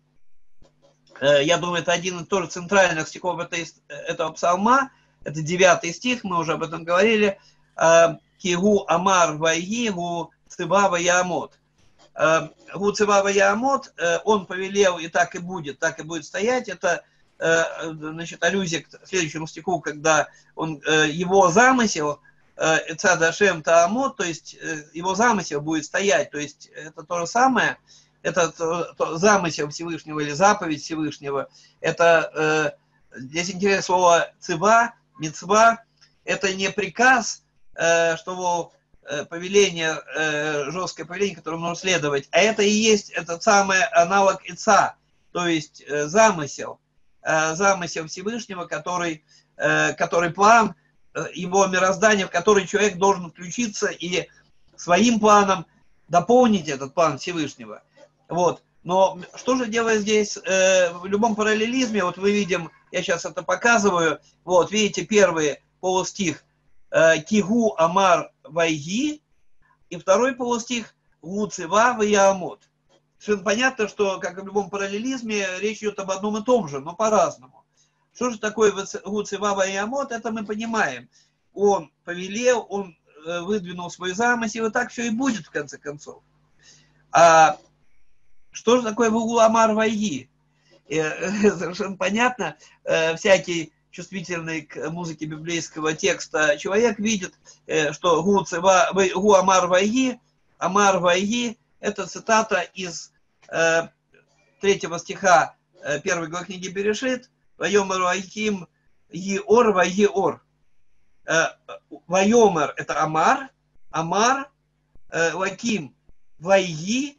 я думаю, это один из тоже центральных стихов этого псалма, это 9 стих, мы уже об этом говорили, «Кигу амар вайги гу цива ваямот». Гу цива ваямот, он повелел, и так и будет стоять, это, значит, аллюзия к следующему стиху, когда он, его замысел, Эцад Ашем Таамот, то есть его замысел будет стоять, то есть это то же самое, это замысел Всевышнего или заповедь Всевышнего, это, здесь интересное слово цива, мицва, это не приказ, что повеление, жесткое повеление, которому нужно следовать, а это и есть этот самый аналог Ица, то есть замысел Всевышнего, который план его мироздания, в который человек должен включиться и своим планом дополнить этот план Всевышнего. Вот. Но что же делать здесь в любом параллелизме? Вот мы видим, я сейчас это показываю, вот видите первый полустих «Кигу амар вайги», и второй полустих «Гу цива ваямот». Совершенно понятно, что, как и в любом параллелизме, речь идет об одном и том же, но по-разному. Что же такое «Гу цива ваямот»? Это мы понимаем. Он повелел, он выдвинул свой замысел, и так все и будет, в конце концов. А что же такое «Гу амар вайги»? Совершенно понятно, всякий чувствительный к музыке библейского текста человек видит, что «Гу амар вайги», это цитата из 3 стиха 1 главы книги Берешит, Вайомер Вайким Еор Вайеор. Вайомер – это Амар, Амар, Вайким – Вайги,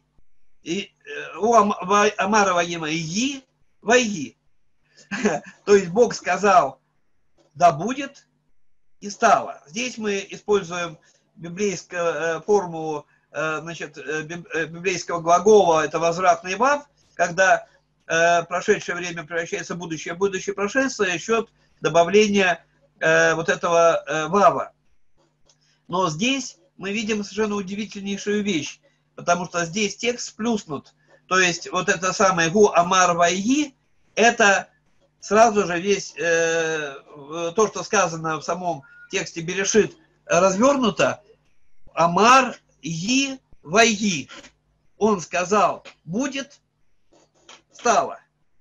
Амара Вайема Иги, Вайги. То есть Бог сказал, да будет, и стало. Здесь мы используем библейскую формулу, значит, библейского глагола, это возвратный вав, когда прошедшее время превращается в будущее, будущее прошедшее за счет добавления вот этого вава. Но здесь мы видим совершенно удивительнейшую вещь, потому что здесь текст сплюснут. То есть вот это самое гу амар вайги, это сразу же весь то, что сказано в самом тексте Берешит, развернуто. Амар ги вайги. Он сказал, будет, стало.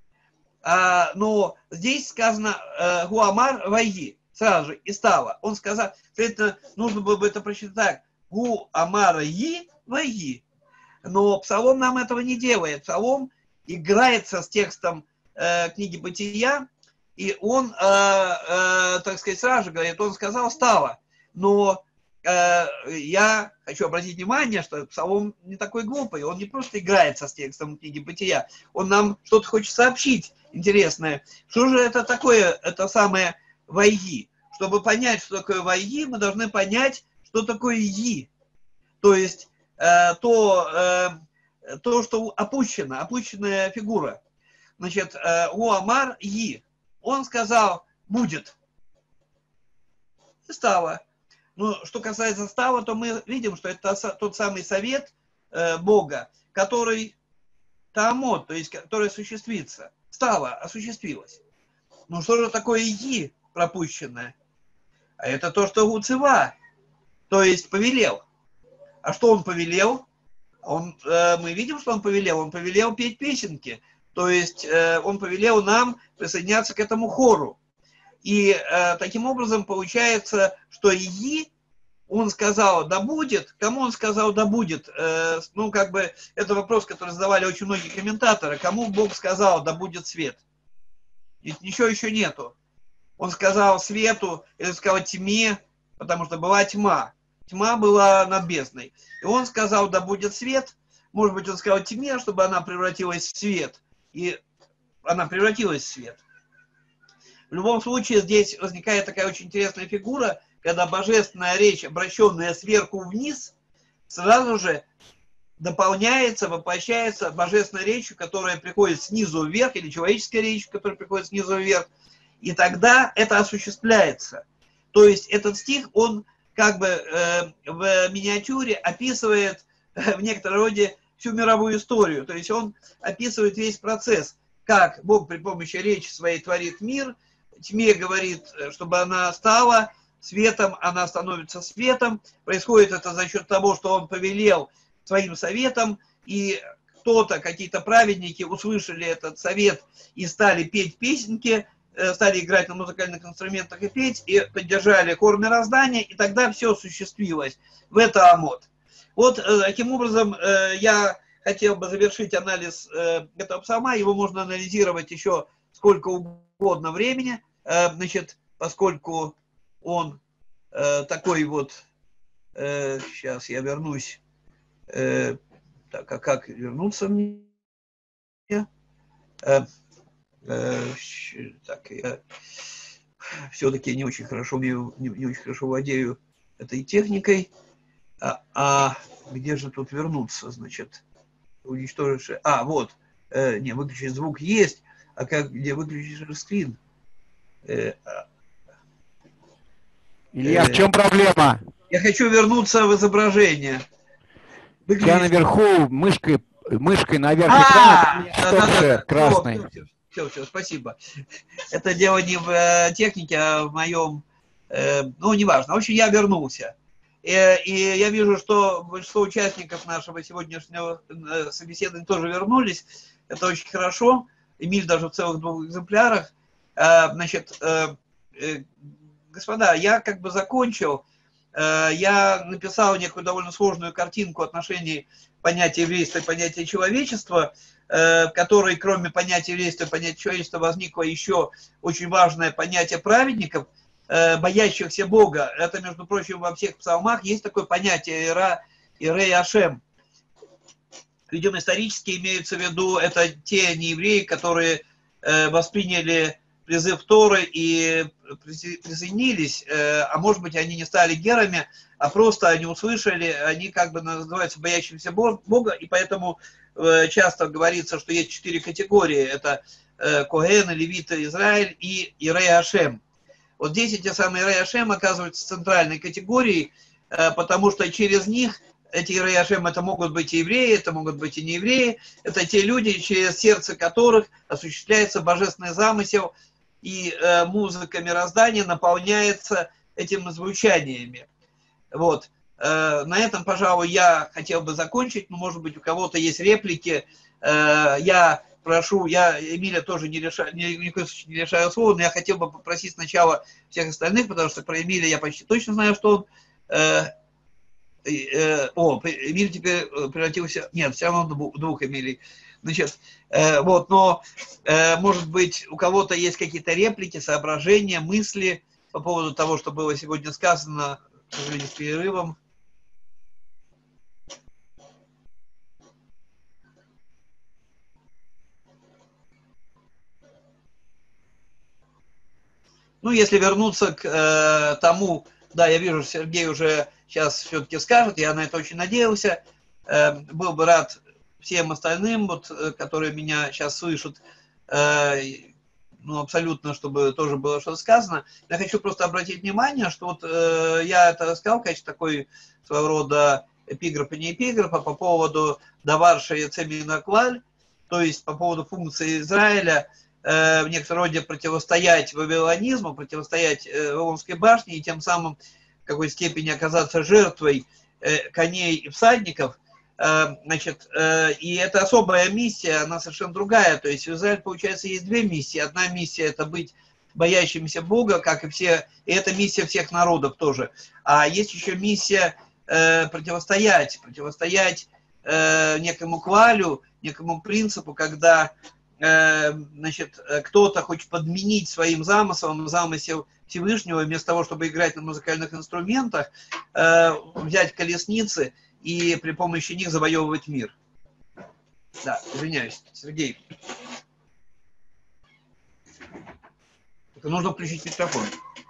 Но здесь сказано гу амар вайги. Сразу же и стало. Он сказал, следовательно, нужно было бы это прочитать так. Гу амара ги вайги. Но Псалом нам этого не делает. Псалом играется с текстом книги Бытия, и он, так сказать, сразу же говорит, он сказал, стало. Но я хочу обратить внимание, что Псалом не такой глупый, он не просто играется с текстом книги Бытия, он нам что-то хочет сообщить интересное. Что же это такое, это самое вайги? Чтобы понять, что такое вайги, мы должны понять, что такое ги. То есть то, что опущенная фигура. Значит, Уамар Ги. Он сказал, будет. И стало. Ну, что касается стала, то мы видим, что это тот самый совет Бога, который таамот, то есть который осуществится. Стало, осуществилось. Ну, что же такое Ги пропущенное? А это то, что Гуцева, то есть повелел. А что он повелел? Мы видим, что он повелел. Он повелел петь песенки. То есть он повелел нам присоединяться к этому хору. И таким образом получается, что Иги, он сказал, да будет. Кому он сказал, да будет? Ну, как бы, это вопрос, который задавали очень многие комментаторы. Кому Бог сказал, да будет свет? Ведь ничего еще нету. Он сказал свету, или сказал тьме, потому что была тьма. Тьма была над бездной. И он сказал, да будет свет. Может быть, он сказал тьме, чтобы она превратилась в свет. И она превратилась в свет. В любом случае, здесь возникает такая очень интересная фигура, когда божественная речь, обращенная сверху вниз, сразу же дополняется, воплощается божественной речью, которая приходит снизу вверх, или человеческой речью, которая приходит снизу вверх. И тогда это осуществляется. То есть этот стих, он как бы в миниатюре описывает в некотором роде всю мировую историю. То есть он описывает весь процесс, как Бог при помощи речи своей творит мир, тьме говорит, чтобы она стала светом, она становится светом. Происходит это за счет того, что он повелел своим советом, и кто-то, какие-то праведники услышали этот совет и стали петь песенки, стали играть на музыкальных инструментах и петь, и поддержали хор мироздания, и тогда все осуществилось в это амот. Вот таким образом я хотел бы завершить анализ этого псалма. Его можно анализировать еще сколько угодно времени, значит, поскольку он такой вот, сейчас я вернусь, так, а как вернуться мне? Так, я все-таки не очень хорошо умею, не очень хорошо владею этой техникой. А где же тут вернуться, значит, уничтожить? Вот, не, выключить звук есть, а где выключить скрин?
Илья, в чем проблема?
Я хочу вернуться в изображение.
Выключить... Я наверху мышкой наверх экрана, красный.
Все, спасибо. Это дело не в технике, а в моем, ну, неважно. В общем, я вернулся. И я вижу, что большинство участников нашего сегодняшнего собеседования тоже вернулись. Это очень хорошо. Эмиль даже в целых 2 экземплярах. Значит, господа, я как бы закончил. я написал некую довольно сложную картинку отношений понятия еврейства и понятия человечества, в которой, кроме понятия еврейства и понятия человечества, возникло еще очень важное понятие праведников, боящихся Бога. Это, между прочим, во всех псалмах есть такое понятие Ирей Ашем. Видимо, исторически имеются в виду это те неевреи, которые восприняли призыв Торы и присоединились, а может быть, они не стали герами, а просто они услышали, они как бы называются боящимся Бога, и поэтому часто говорится, что есть 4 категории. Это Коэн, Левита, Израиль и Ирей Ашем. Вот здесь эти самые Ирей Ашем оказываются центральной категорией, потому что через них эти Ирей Ашем это могут быть и евреи, это могут быть и не евреи, это те люди, через сердце которых осуществляется божественный замысел, и музыка мироздания наполняется этими звучаниями. Вот. На этом, пожалуй, я хотел бы закончить, но, может быть, у кого-то есть реплики. Я прошу, я Эмиля тоже не лишаю слова, но я хотел бы попросить сначала всех остальных, потому что про Эмиля я почти точно знаю, что он... Эмиль теперь превратился... Нет, все равно двух Эмилей. Значит, вот, но, может быть, у кого-то есть какие-то реплики, соображения, мысли по поводу того, что было сегодня сказано, к сожалению, с перерывом. Ну, если вернуться к тому, да, я вижу, Сергей уже сейчас все-таки скажет, я на это очень надеялся, был бы рад всем остальным, вот, которые меня сейчас слышат, ну, абсолютно, чтобы тоже было что-то сказано. Я хочу просто обратить внимание, что вот я это сказал в качестве такой своего рода эпиграфа, не эпиграфа, по поводу даварша и цеминакваль, то есть по поводу функции Израиля в некотором роде противостоять вавилонизму, противостоять Вавилонской башне и тем самым в какой степени оказаться жертвой коней и всадников. Значит, и это особая миссия, она совершенно другая. То есть в Израиле, получается, есть 2 миссии. Одна миссия – это быть боящимся Бога, как и все, и это миссия всех народов тоже. А есть еще миссия противостоять некому квалю, некому принципу, когда значит, кто-то хочет подменить своим замыслом замысел Всевышнего, вместо того, чтобы играть на музыкальных инструментах, взять колесницы и при помощи них завоевывать мир. Да, извиняюсь, Сергей. Это нужно включить микрофон.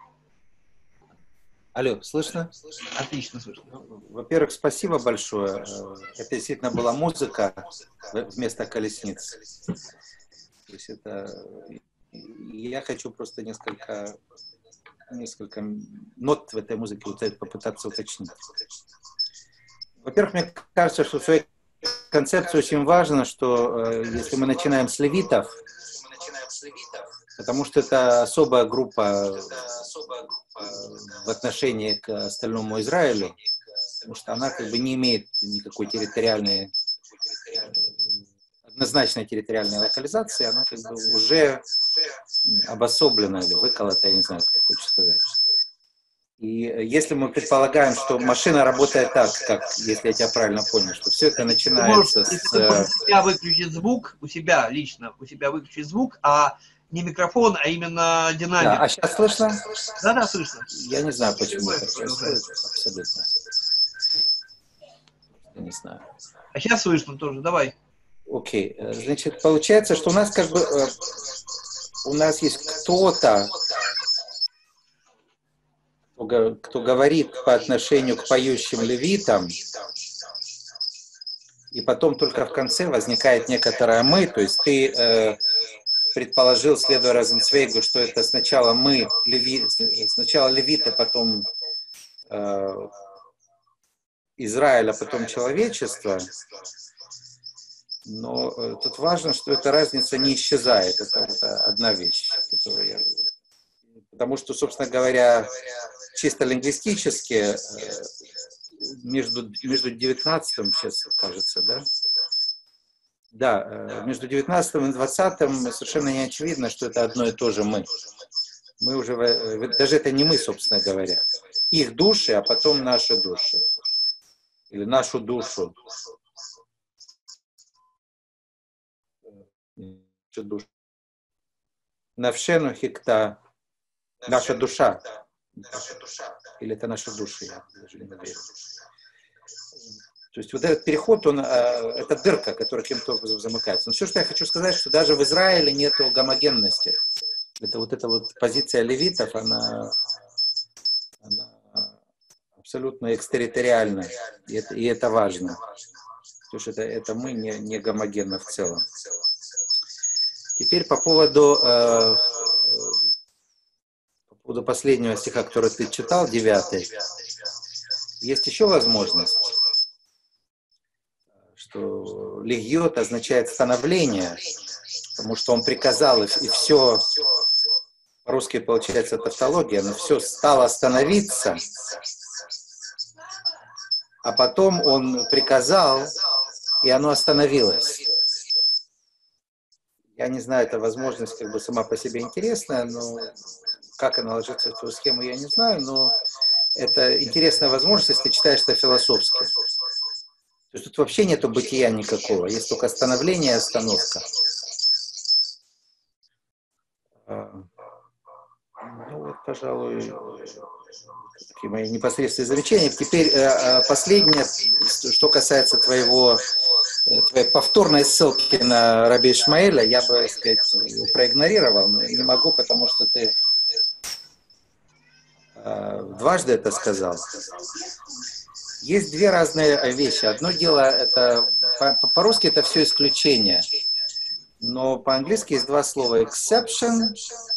Алло, слышно?
Отлично слышно.
Во-первых, спасибо большое. Это действительно была музыка вместо колесниц. То есть это... Я хочу просто несколько нот в этой музыке попытаться уточнить. Во-первых, мне кажется, что в своей концепции очень важно, что если мы начинаем с левитов, потому что это особая группа в отношении к остальному Израилю, потому что она как бы не имеет никакой территориальной, однозначной территориальной локализации, она как бы уже обособлена или выколота, я не знаю, как хочешь сказать. И если мы предполагаем, что машина работает так, как, если я тебя правильно понял, что все это начинается с...
У себя выключить звук, у себя лично, выключить звук, а не микрофон, а именно динамик.
Да, а сейчас слышно?
Да, слышно.
Я не знаю, почему это происходит, абсолютно. Я не знаю.
А сейчас слышно тоже, давай.
Окей, значит, получается, что у нас как бы... У нас есть кто-то, кто говорит по отношению к поющим левитам, и потом только в конце возникает некоторое «мы», то есть ты предположил, следуя Розенцвейгу, что это сначала мы, сначала левиты, потом Израиль, а потом человечество, но тут важно, что эта разница не исчезает, это одна вещь, которую я... Потому что, собственно говоря, чисто лингвистически между 19-м, сейчас кажется, да? Да, между 19-м и 20-м совершенно не очевидно, что это одно и то же мы. Мы уже, даже это не мы, собственно говоря. их души, а потом наши души. Или нашу душу. Навшену хикта. Наша душа. Или это наша душа, я даже не уверен. То есть вот этот переход, это дырка, которая каким-то образом замыкается. Но все, что я хочу сказать, что даже в Израиле нет гомогенности. Это вот эта вот позиция левитов, она абсолютно экстерриториальна. И это важно. Потому что это мы не гомогенны в целом. Теперь по поводу последнего стиха, который ты читал, 9. Есть еще возможность, что легиот означает становление, потому что он приказал, и все, по-русски получается тавтология, но все стало становиться, а потом он приказал, и оно остановилось. Я не знаю, эта возможность как бы сама по себе интересная, но как она ложится в твою схему, я не знаю, но это интересная возможность, если ты читаешь это философски. То есть тут вообще нету бытия никакого, есть только становление и остановка. Ну вот, пожалуй, такие мои непосредственные замечания. Теперь последнее, что касается твоей повторной ссылки на Раби Ишмаэля, я бы, так сказать, его проигнорировал, но не могу, потому что ты дважды это сказал. Есть две разные вещи. Одно дело, это по-русски это все исключение, но по-английски есть два слова: exception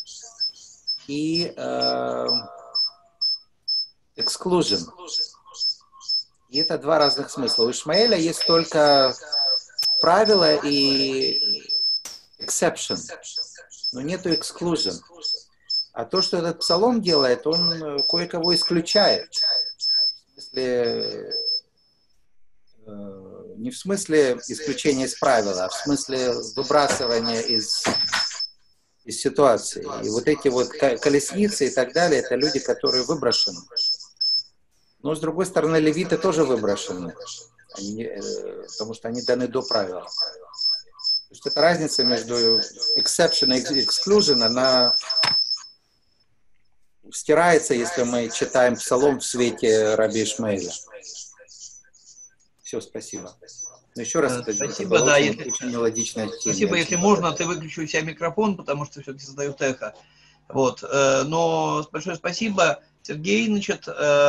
и exclusion. И это два разных смысла. У Ишмаэля есть только правило и exception, но нету exclusion. А то, что этот псалом делает, он кое-кого исключает. В смысле, не в смысле исключения из правила, а в смысле выбрасывания из ситуации. И вот эти вот колесницы и так далее, это люди, которые выброшены. Но, с другой стороны, левиты тоже выброшены, потому что они даны до правил. То есть эта разница между exception и exclusion, она стирается, если мы читаем псалом в свете Раби Ишмаэля. Все, спасибо. Но еще раз,
спасибо,
это
да,
очень мелодичное чтение.
Спасибо, если можно, ты выключи у себя микрофон, потому что все-таки создает эхо. Вот. Но большое спасибо, Сергей. Значит,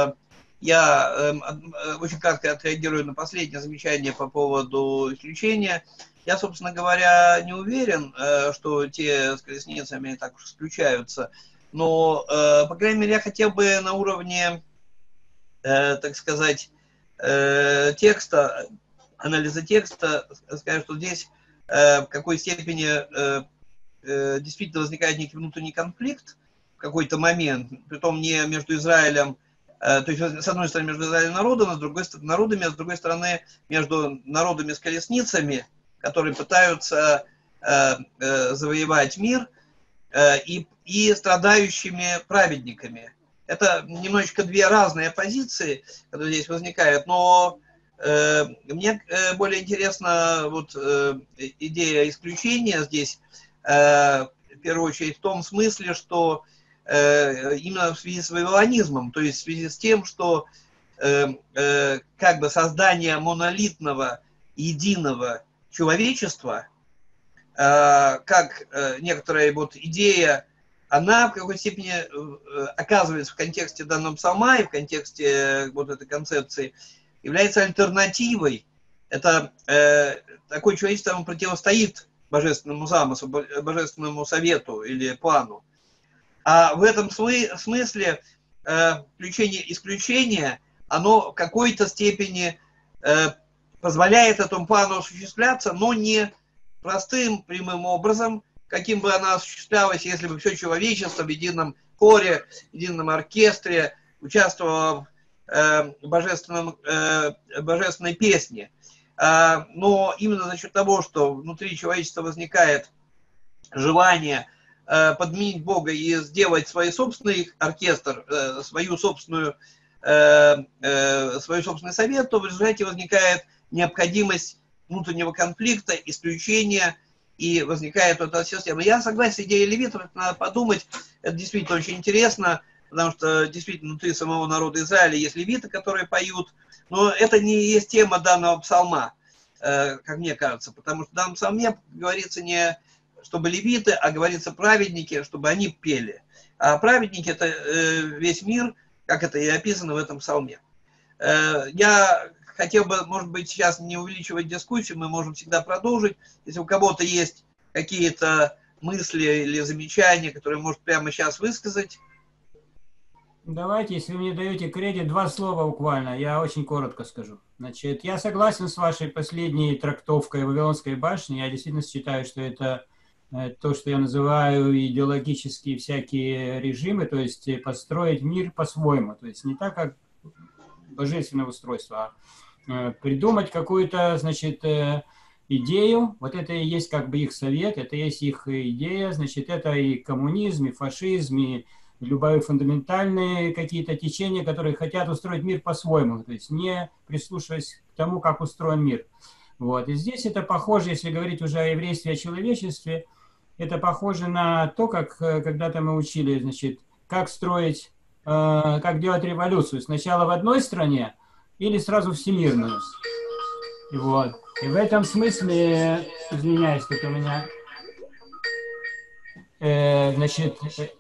я очень кратко отреагирую на последнее замечание по поводу исключения. Я, собственно говоря, не уверен, что те с колесницами так уж исключаются. Но, по крайней мере, я хотел бы на уровне, так сказать, текста, анализа текста сказать, что здесь в какой степени действительно возникает некий внутренний конфликт в какой-то момент, притом не между Израилем, то есть, с одной стороны, между Израилем и народом, а с другой стороны, между народами с колесницами, которые пытаются завоевать мир, и страдающими праведниками. Это немножечко две разные позиции, которые здесь возникают, но мне более интересна вот идея исключения здесь, в первую очередь в том смысле, что именно в связи с вавилонизмом, то есть в связи с тем, что как бы создание монолитного, единого человечества, как некоторая вот идея, она в какой-то степени оказывается в контексте данного псалма и в контексте вот этой концепции, является альтернативой. Это такое человечество, оно противостоит божественному замыслу, божественному совету или плану. А в этом смысле исключение, оно в какой-то степени позволяет этому плану осуществляться, но не простым, прямым образом, каким бы она осуществлялась, если бы все человечество в едином хоре, в едином оркестре участвовало в божественной песне. Но именно за счет того, что внутри человечества возникает желание подменить Бога и сделать свой собственный оркестр, свой собственный совет, то в результате возникает необходимость внутреннего конфликта, исключения, и возникает вот эта система. Я согласен с идеей левитов, это надо подумать, это действительно очень интересно, потому что действительно внутри самого народа Израиля есть левиты, которые поют, но это не есть тема данного псалма, как мне кажется, потому что в данном псалме говорится не чтобы левиты, а говорится праведники, чтобы они пели. А праведники – это весь мир, как это и описано в этом псалме. Я хотел бы, может быть, сейчас не увеличивать дискуссию, мы можем всегда продолжить. Если у кого-то есть какие-то мысли или замечания, которые может прямо сейчас высказать.
Давайте, если вы мне даете кредит, 2 слова буквально, я очень коротко скажу. Значит, я согласен с вашей последней трактовкой Вавилонской башни. Я действительно считаю, что это то, что я называю идеологические всякие режимы, то есть построить мир по-своему. То есть не так, как божественное устройство, а придумать какую-то, значит, идею. Вот это и есть как бы их совет, это и есть их идея. Значит, это и коммунизм, и фашизм, и любые фундаментальные какие-то течения, которые хотят устроить мир по-своему, то есть не прислушиваясь к тому, как устроен мир. Вот. И здесь это похоже, если говорить уже о еврействе, о человечестве, это похоже на то, как когда-то мы учили, значит, как строить, как делать революцию. Сначала в одной стране или сразу всемирную. И вот. И в этом смысле, извиняюсь, тут у меня, значит,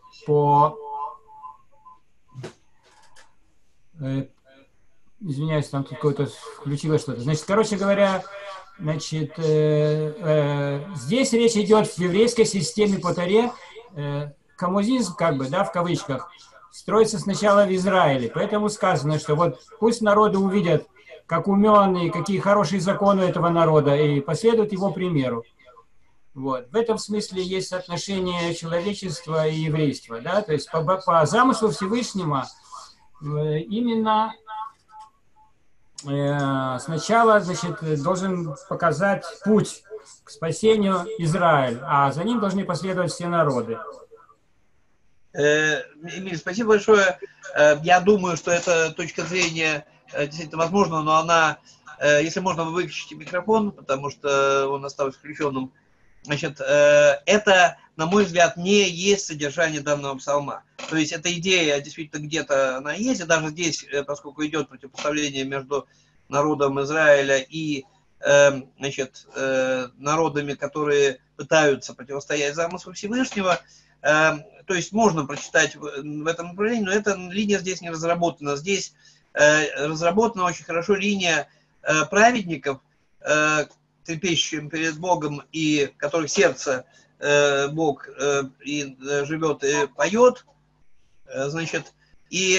извиняюсь, там тут какое-то включилось что-то. Значит, короче говоря, значит, здесь речь идет в еврейской системе по Торе, коммунизм, как бы, да, в кавычках, строится сначала в Израиле. Поэтому сказано, что вот пусть народы увидят, как умен и какие хорошие законы этого народа, и последуют его примеру. Вот. В этом смысле есть отношение человечества и еврейства, да, то есть по замыслу Всевышнего именно сначала, значит, должен показать путь к спасению Израиль, а за ним должны последовать все народы.
Эмиль, спасибо большое. Я думаю, что эта точка зрения действительно возможна, но она, если можно, вы выключите микрофон, потому что он остался включенным. Значит, это, на мой взгляд, не есть содержание данного псалма. То есть эта идея действительно где-то она есть, и даже здесь, поскольку идет противопоставление между народом Израиля и значит, народами, которые пытаются противостоять замыслу Всевышнего, то есть можно прочитать в этом направлении, но эта линия здесь не разработана. Здесь разработана очень хорошо линия праведников, трепещущим перед Богом, и которых сердце Бог и живет и поет, значит, и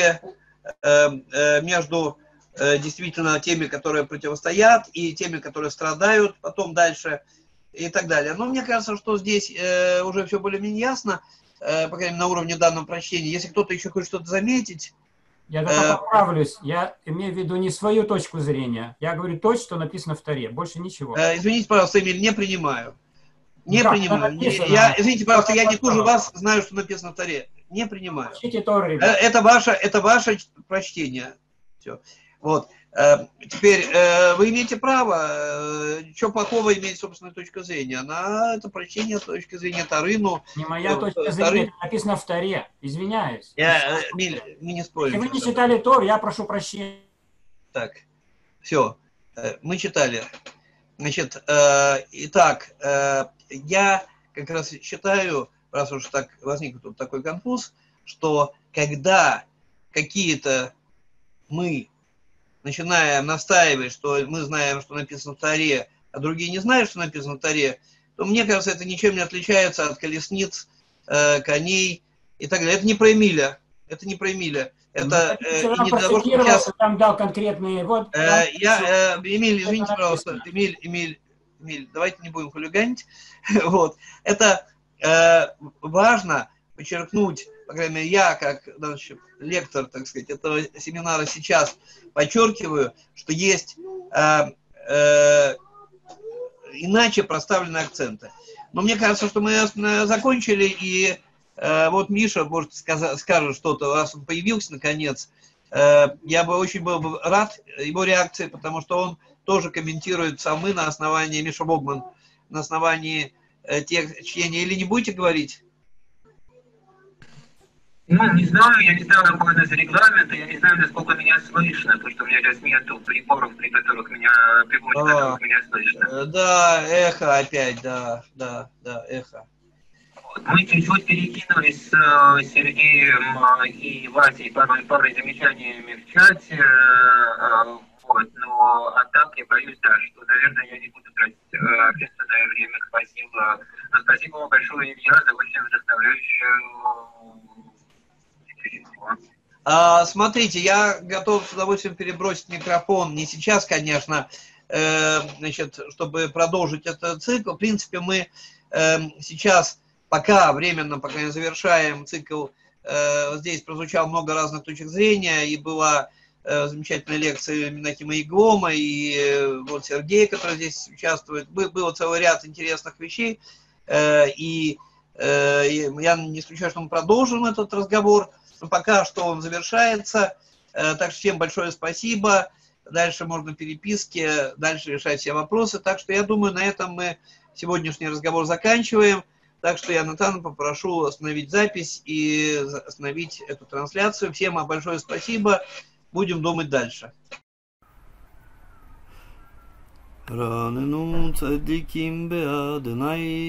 между действительно теми, которые противостоят, и теми, которые страдают потом дальше, и так далее. Но мне кажется, что здесь уже все более-менее ясно, по крайней мере, на уровне данного прочтения. Если кто-то еще хочет что-то заметить...
Я только поправлюсь. Я имею в виду не свою точку зрения. Я говорю то, что написано в Торе. Больше ничего.
Извините, пожалуйста, Эмиль, не принимаю. Не принимаю. Извините, пожалуйста, я не хуже вас знаю, что написано в Торе. Не принимаю. Это ваше прочтение. Все. Вот. Теперь вы имеете право, что плохого иметь собственную точку зрения. Это прочтение точки зрения Торы.
Не моя точка зрения, написано в Торе. Извиняюсь.
Мы не спорим.
Если вы не читали Тор, я прошу прощения.
Так, все, мы читали. Значит, итак, я как раз считаю, раз уж так возник тут такой конфуз, что когда какие-то мы начинаем настаивать, что мы знаем, что написано в Торе, а другие не знают, что написано в Торе, то, мне кажется, это ничем не отличается от колесниц, коней и так далее. Это не про Эмиля. Это не про Эмиля. Это не для того, чтобы сейчас...
Там дал конкретные... Вот,
Эмиль, извините, пожалуйста. Эмиль, давайте не будем хулиганить. Вот. Это важно подчеркнуть, по крайней мере, я, как значит, лектор, так сказать, этого семинара сейчас подчеркиваю, что есть иначе проставленные акценты. Но мне кажется, что мы закончили, и вот Миша, может, скажет что-то, раз он появился наконец. Я бы очень был бы рад его реакции, потому что он тоже комментирует самы на основании, Миша Богман, на основании тех чтений. Или не будете говорить?
Ну, не знаю, я не знаю, какой у нас регламент, я не знаю, насколько меня слышно, потому что у меня сейчас нету приборов, при которых меня слышно.
Да, эхо опять, да, эхо.
Мы чуть-чуть перекинулись с Сергеем и Васей парой замечаниями в чате, вот, но а так я боюсь, да, что, наверное, я не буду тратить общественное время. Спасибо. Но спасибо вам большое, Илья, за очень вдохновляющую.
Смотрите, я готов с удовольствием перебросить микрофон, не сейчас, конечно, значит, чтобы продолжить этот цикл. В принципе, мы сейчас пока временно, пока не завершаем цикл, здесь прозвучало много разных точек зрения, и была замечательная лекция Менахима Иглома, и вот Сергей, который здесь участвует, было целый ряд интересных вещей, и я не исключаю, что мы продолжим этот разговор, но пока что он завершается, так что всем большое спасибо, дальше можно переписки, дальше решать все вопросы, так что я думаю, на этом мы сегодняшний разговор заканчиваем. Так что я Натана попрошу остановить запись и остановить эту трансляцию. Всем большое спасибо. Будем думать дальше.
רננו צדיקים באדוני,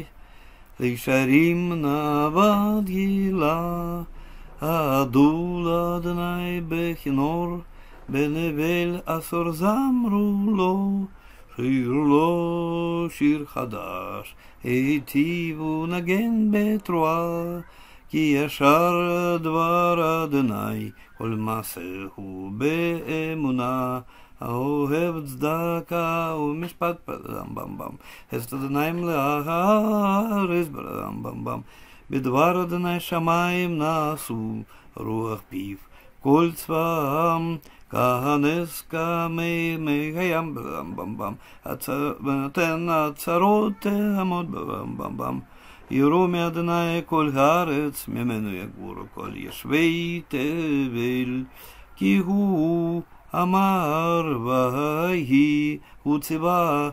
לישרים נאבד גילה, העדו לאדוני בכינור, בנבל עשור זמרו לו, שיר לו שיר חדש. היטיבו נגן בתרועה, כי ישר דבר אדוני, כל מעשהו באמונה, האוהב צדקה ומשפט בדם בם בם, חסד אדוני מלאה הארץ בדם בם בם, בדבר אדוני שמיים נעשו, רוח פיו כל צבאם, כהנס כמי הים בדם בם בם, ונותן הצרות תעמוד בדם בם בם, יראו מאדוני כל הארץ, ממנו יגורו כל יושבי תבל, כי הוא אמר ויהי, הוא ציווה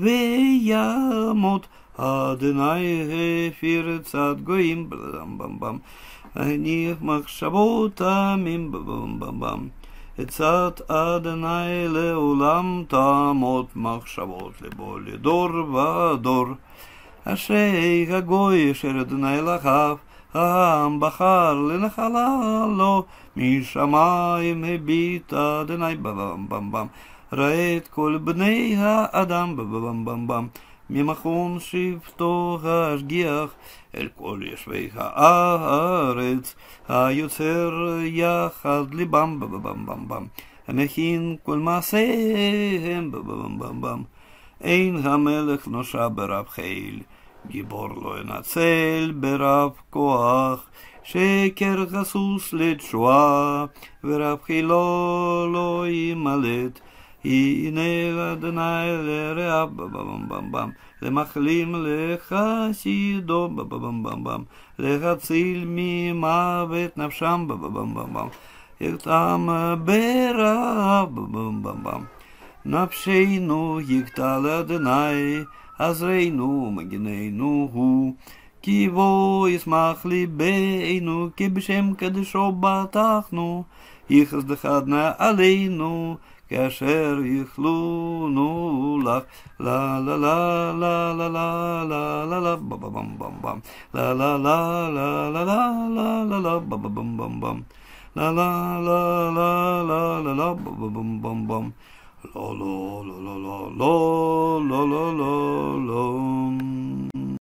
וימות, אדוני הפיר צד גויים בדם בם בם, הניח מחשבות עמים בדם בם בם, עצת אדוני לעולם תעמוד, מחשבות לבו לדור ודור. אשרי הגוי אשר אדוני לחף, העם בחר לנחלה לו, משמיים הביט אדוני בבם בם בם, ראה את כל בני האדם בבם בם בם, ממכון שבטו השגיח אל כל יושבי הארץ, היוצר יחד ליבם בבם בם בם, המכין כל מעשיהם בבם בם בם. אין המלך נושע ברב חיל, גיבור לא ינצל ברב כוח, שקר חסוס לתשועה, ורב חילו לא ימלט. הנה לאדוני לרעב בבם בם בם, למחלים לחסידו בבם בם בם, להציל ממוות נפשם בבם בם בם, ירתם ברעב בבם בם בם. נפשנו יקטע לאדוני, עזרנו מגננו הוא, כי בו ישמח ליבנו, כי בשם קדשו בטחנו, יחסדך נא עלינו, כאשר יכלונו לך. לה לה לה לה לה לה לה לה לה בבם בם בם, לה לה לה לה לה לה לה לה בבם בם בם, לה לה לה לה לה לה לה בבם בם בם. לא לא לא לא לא לא לא לא לא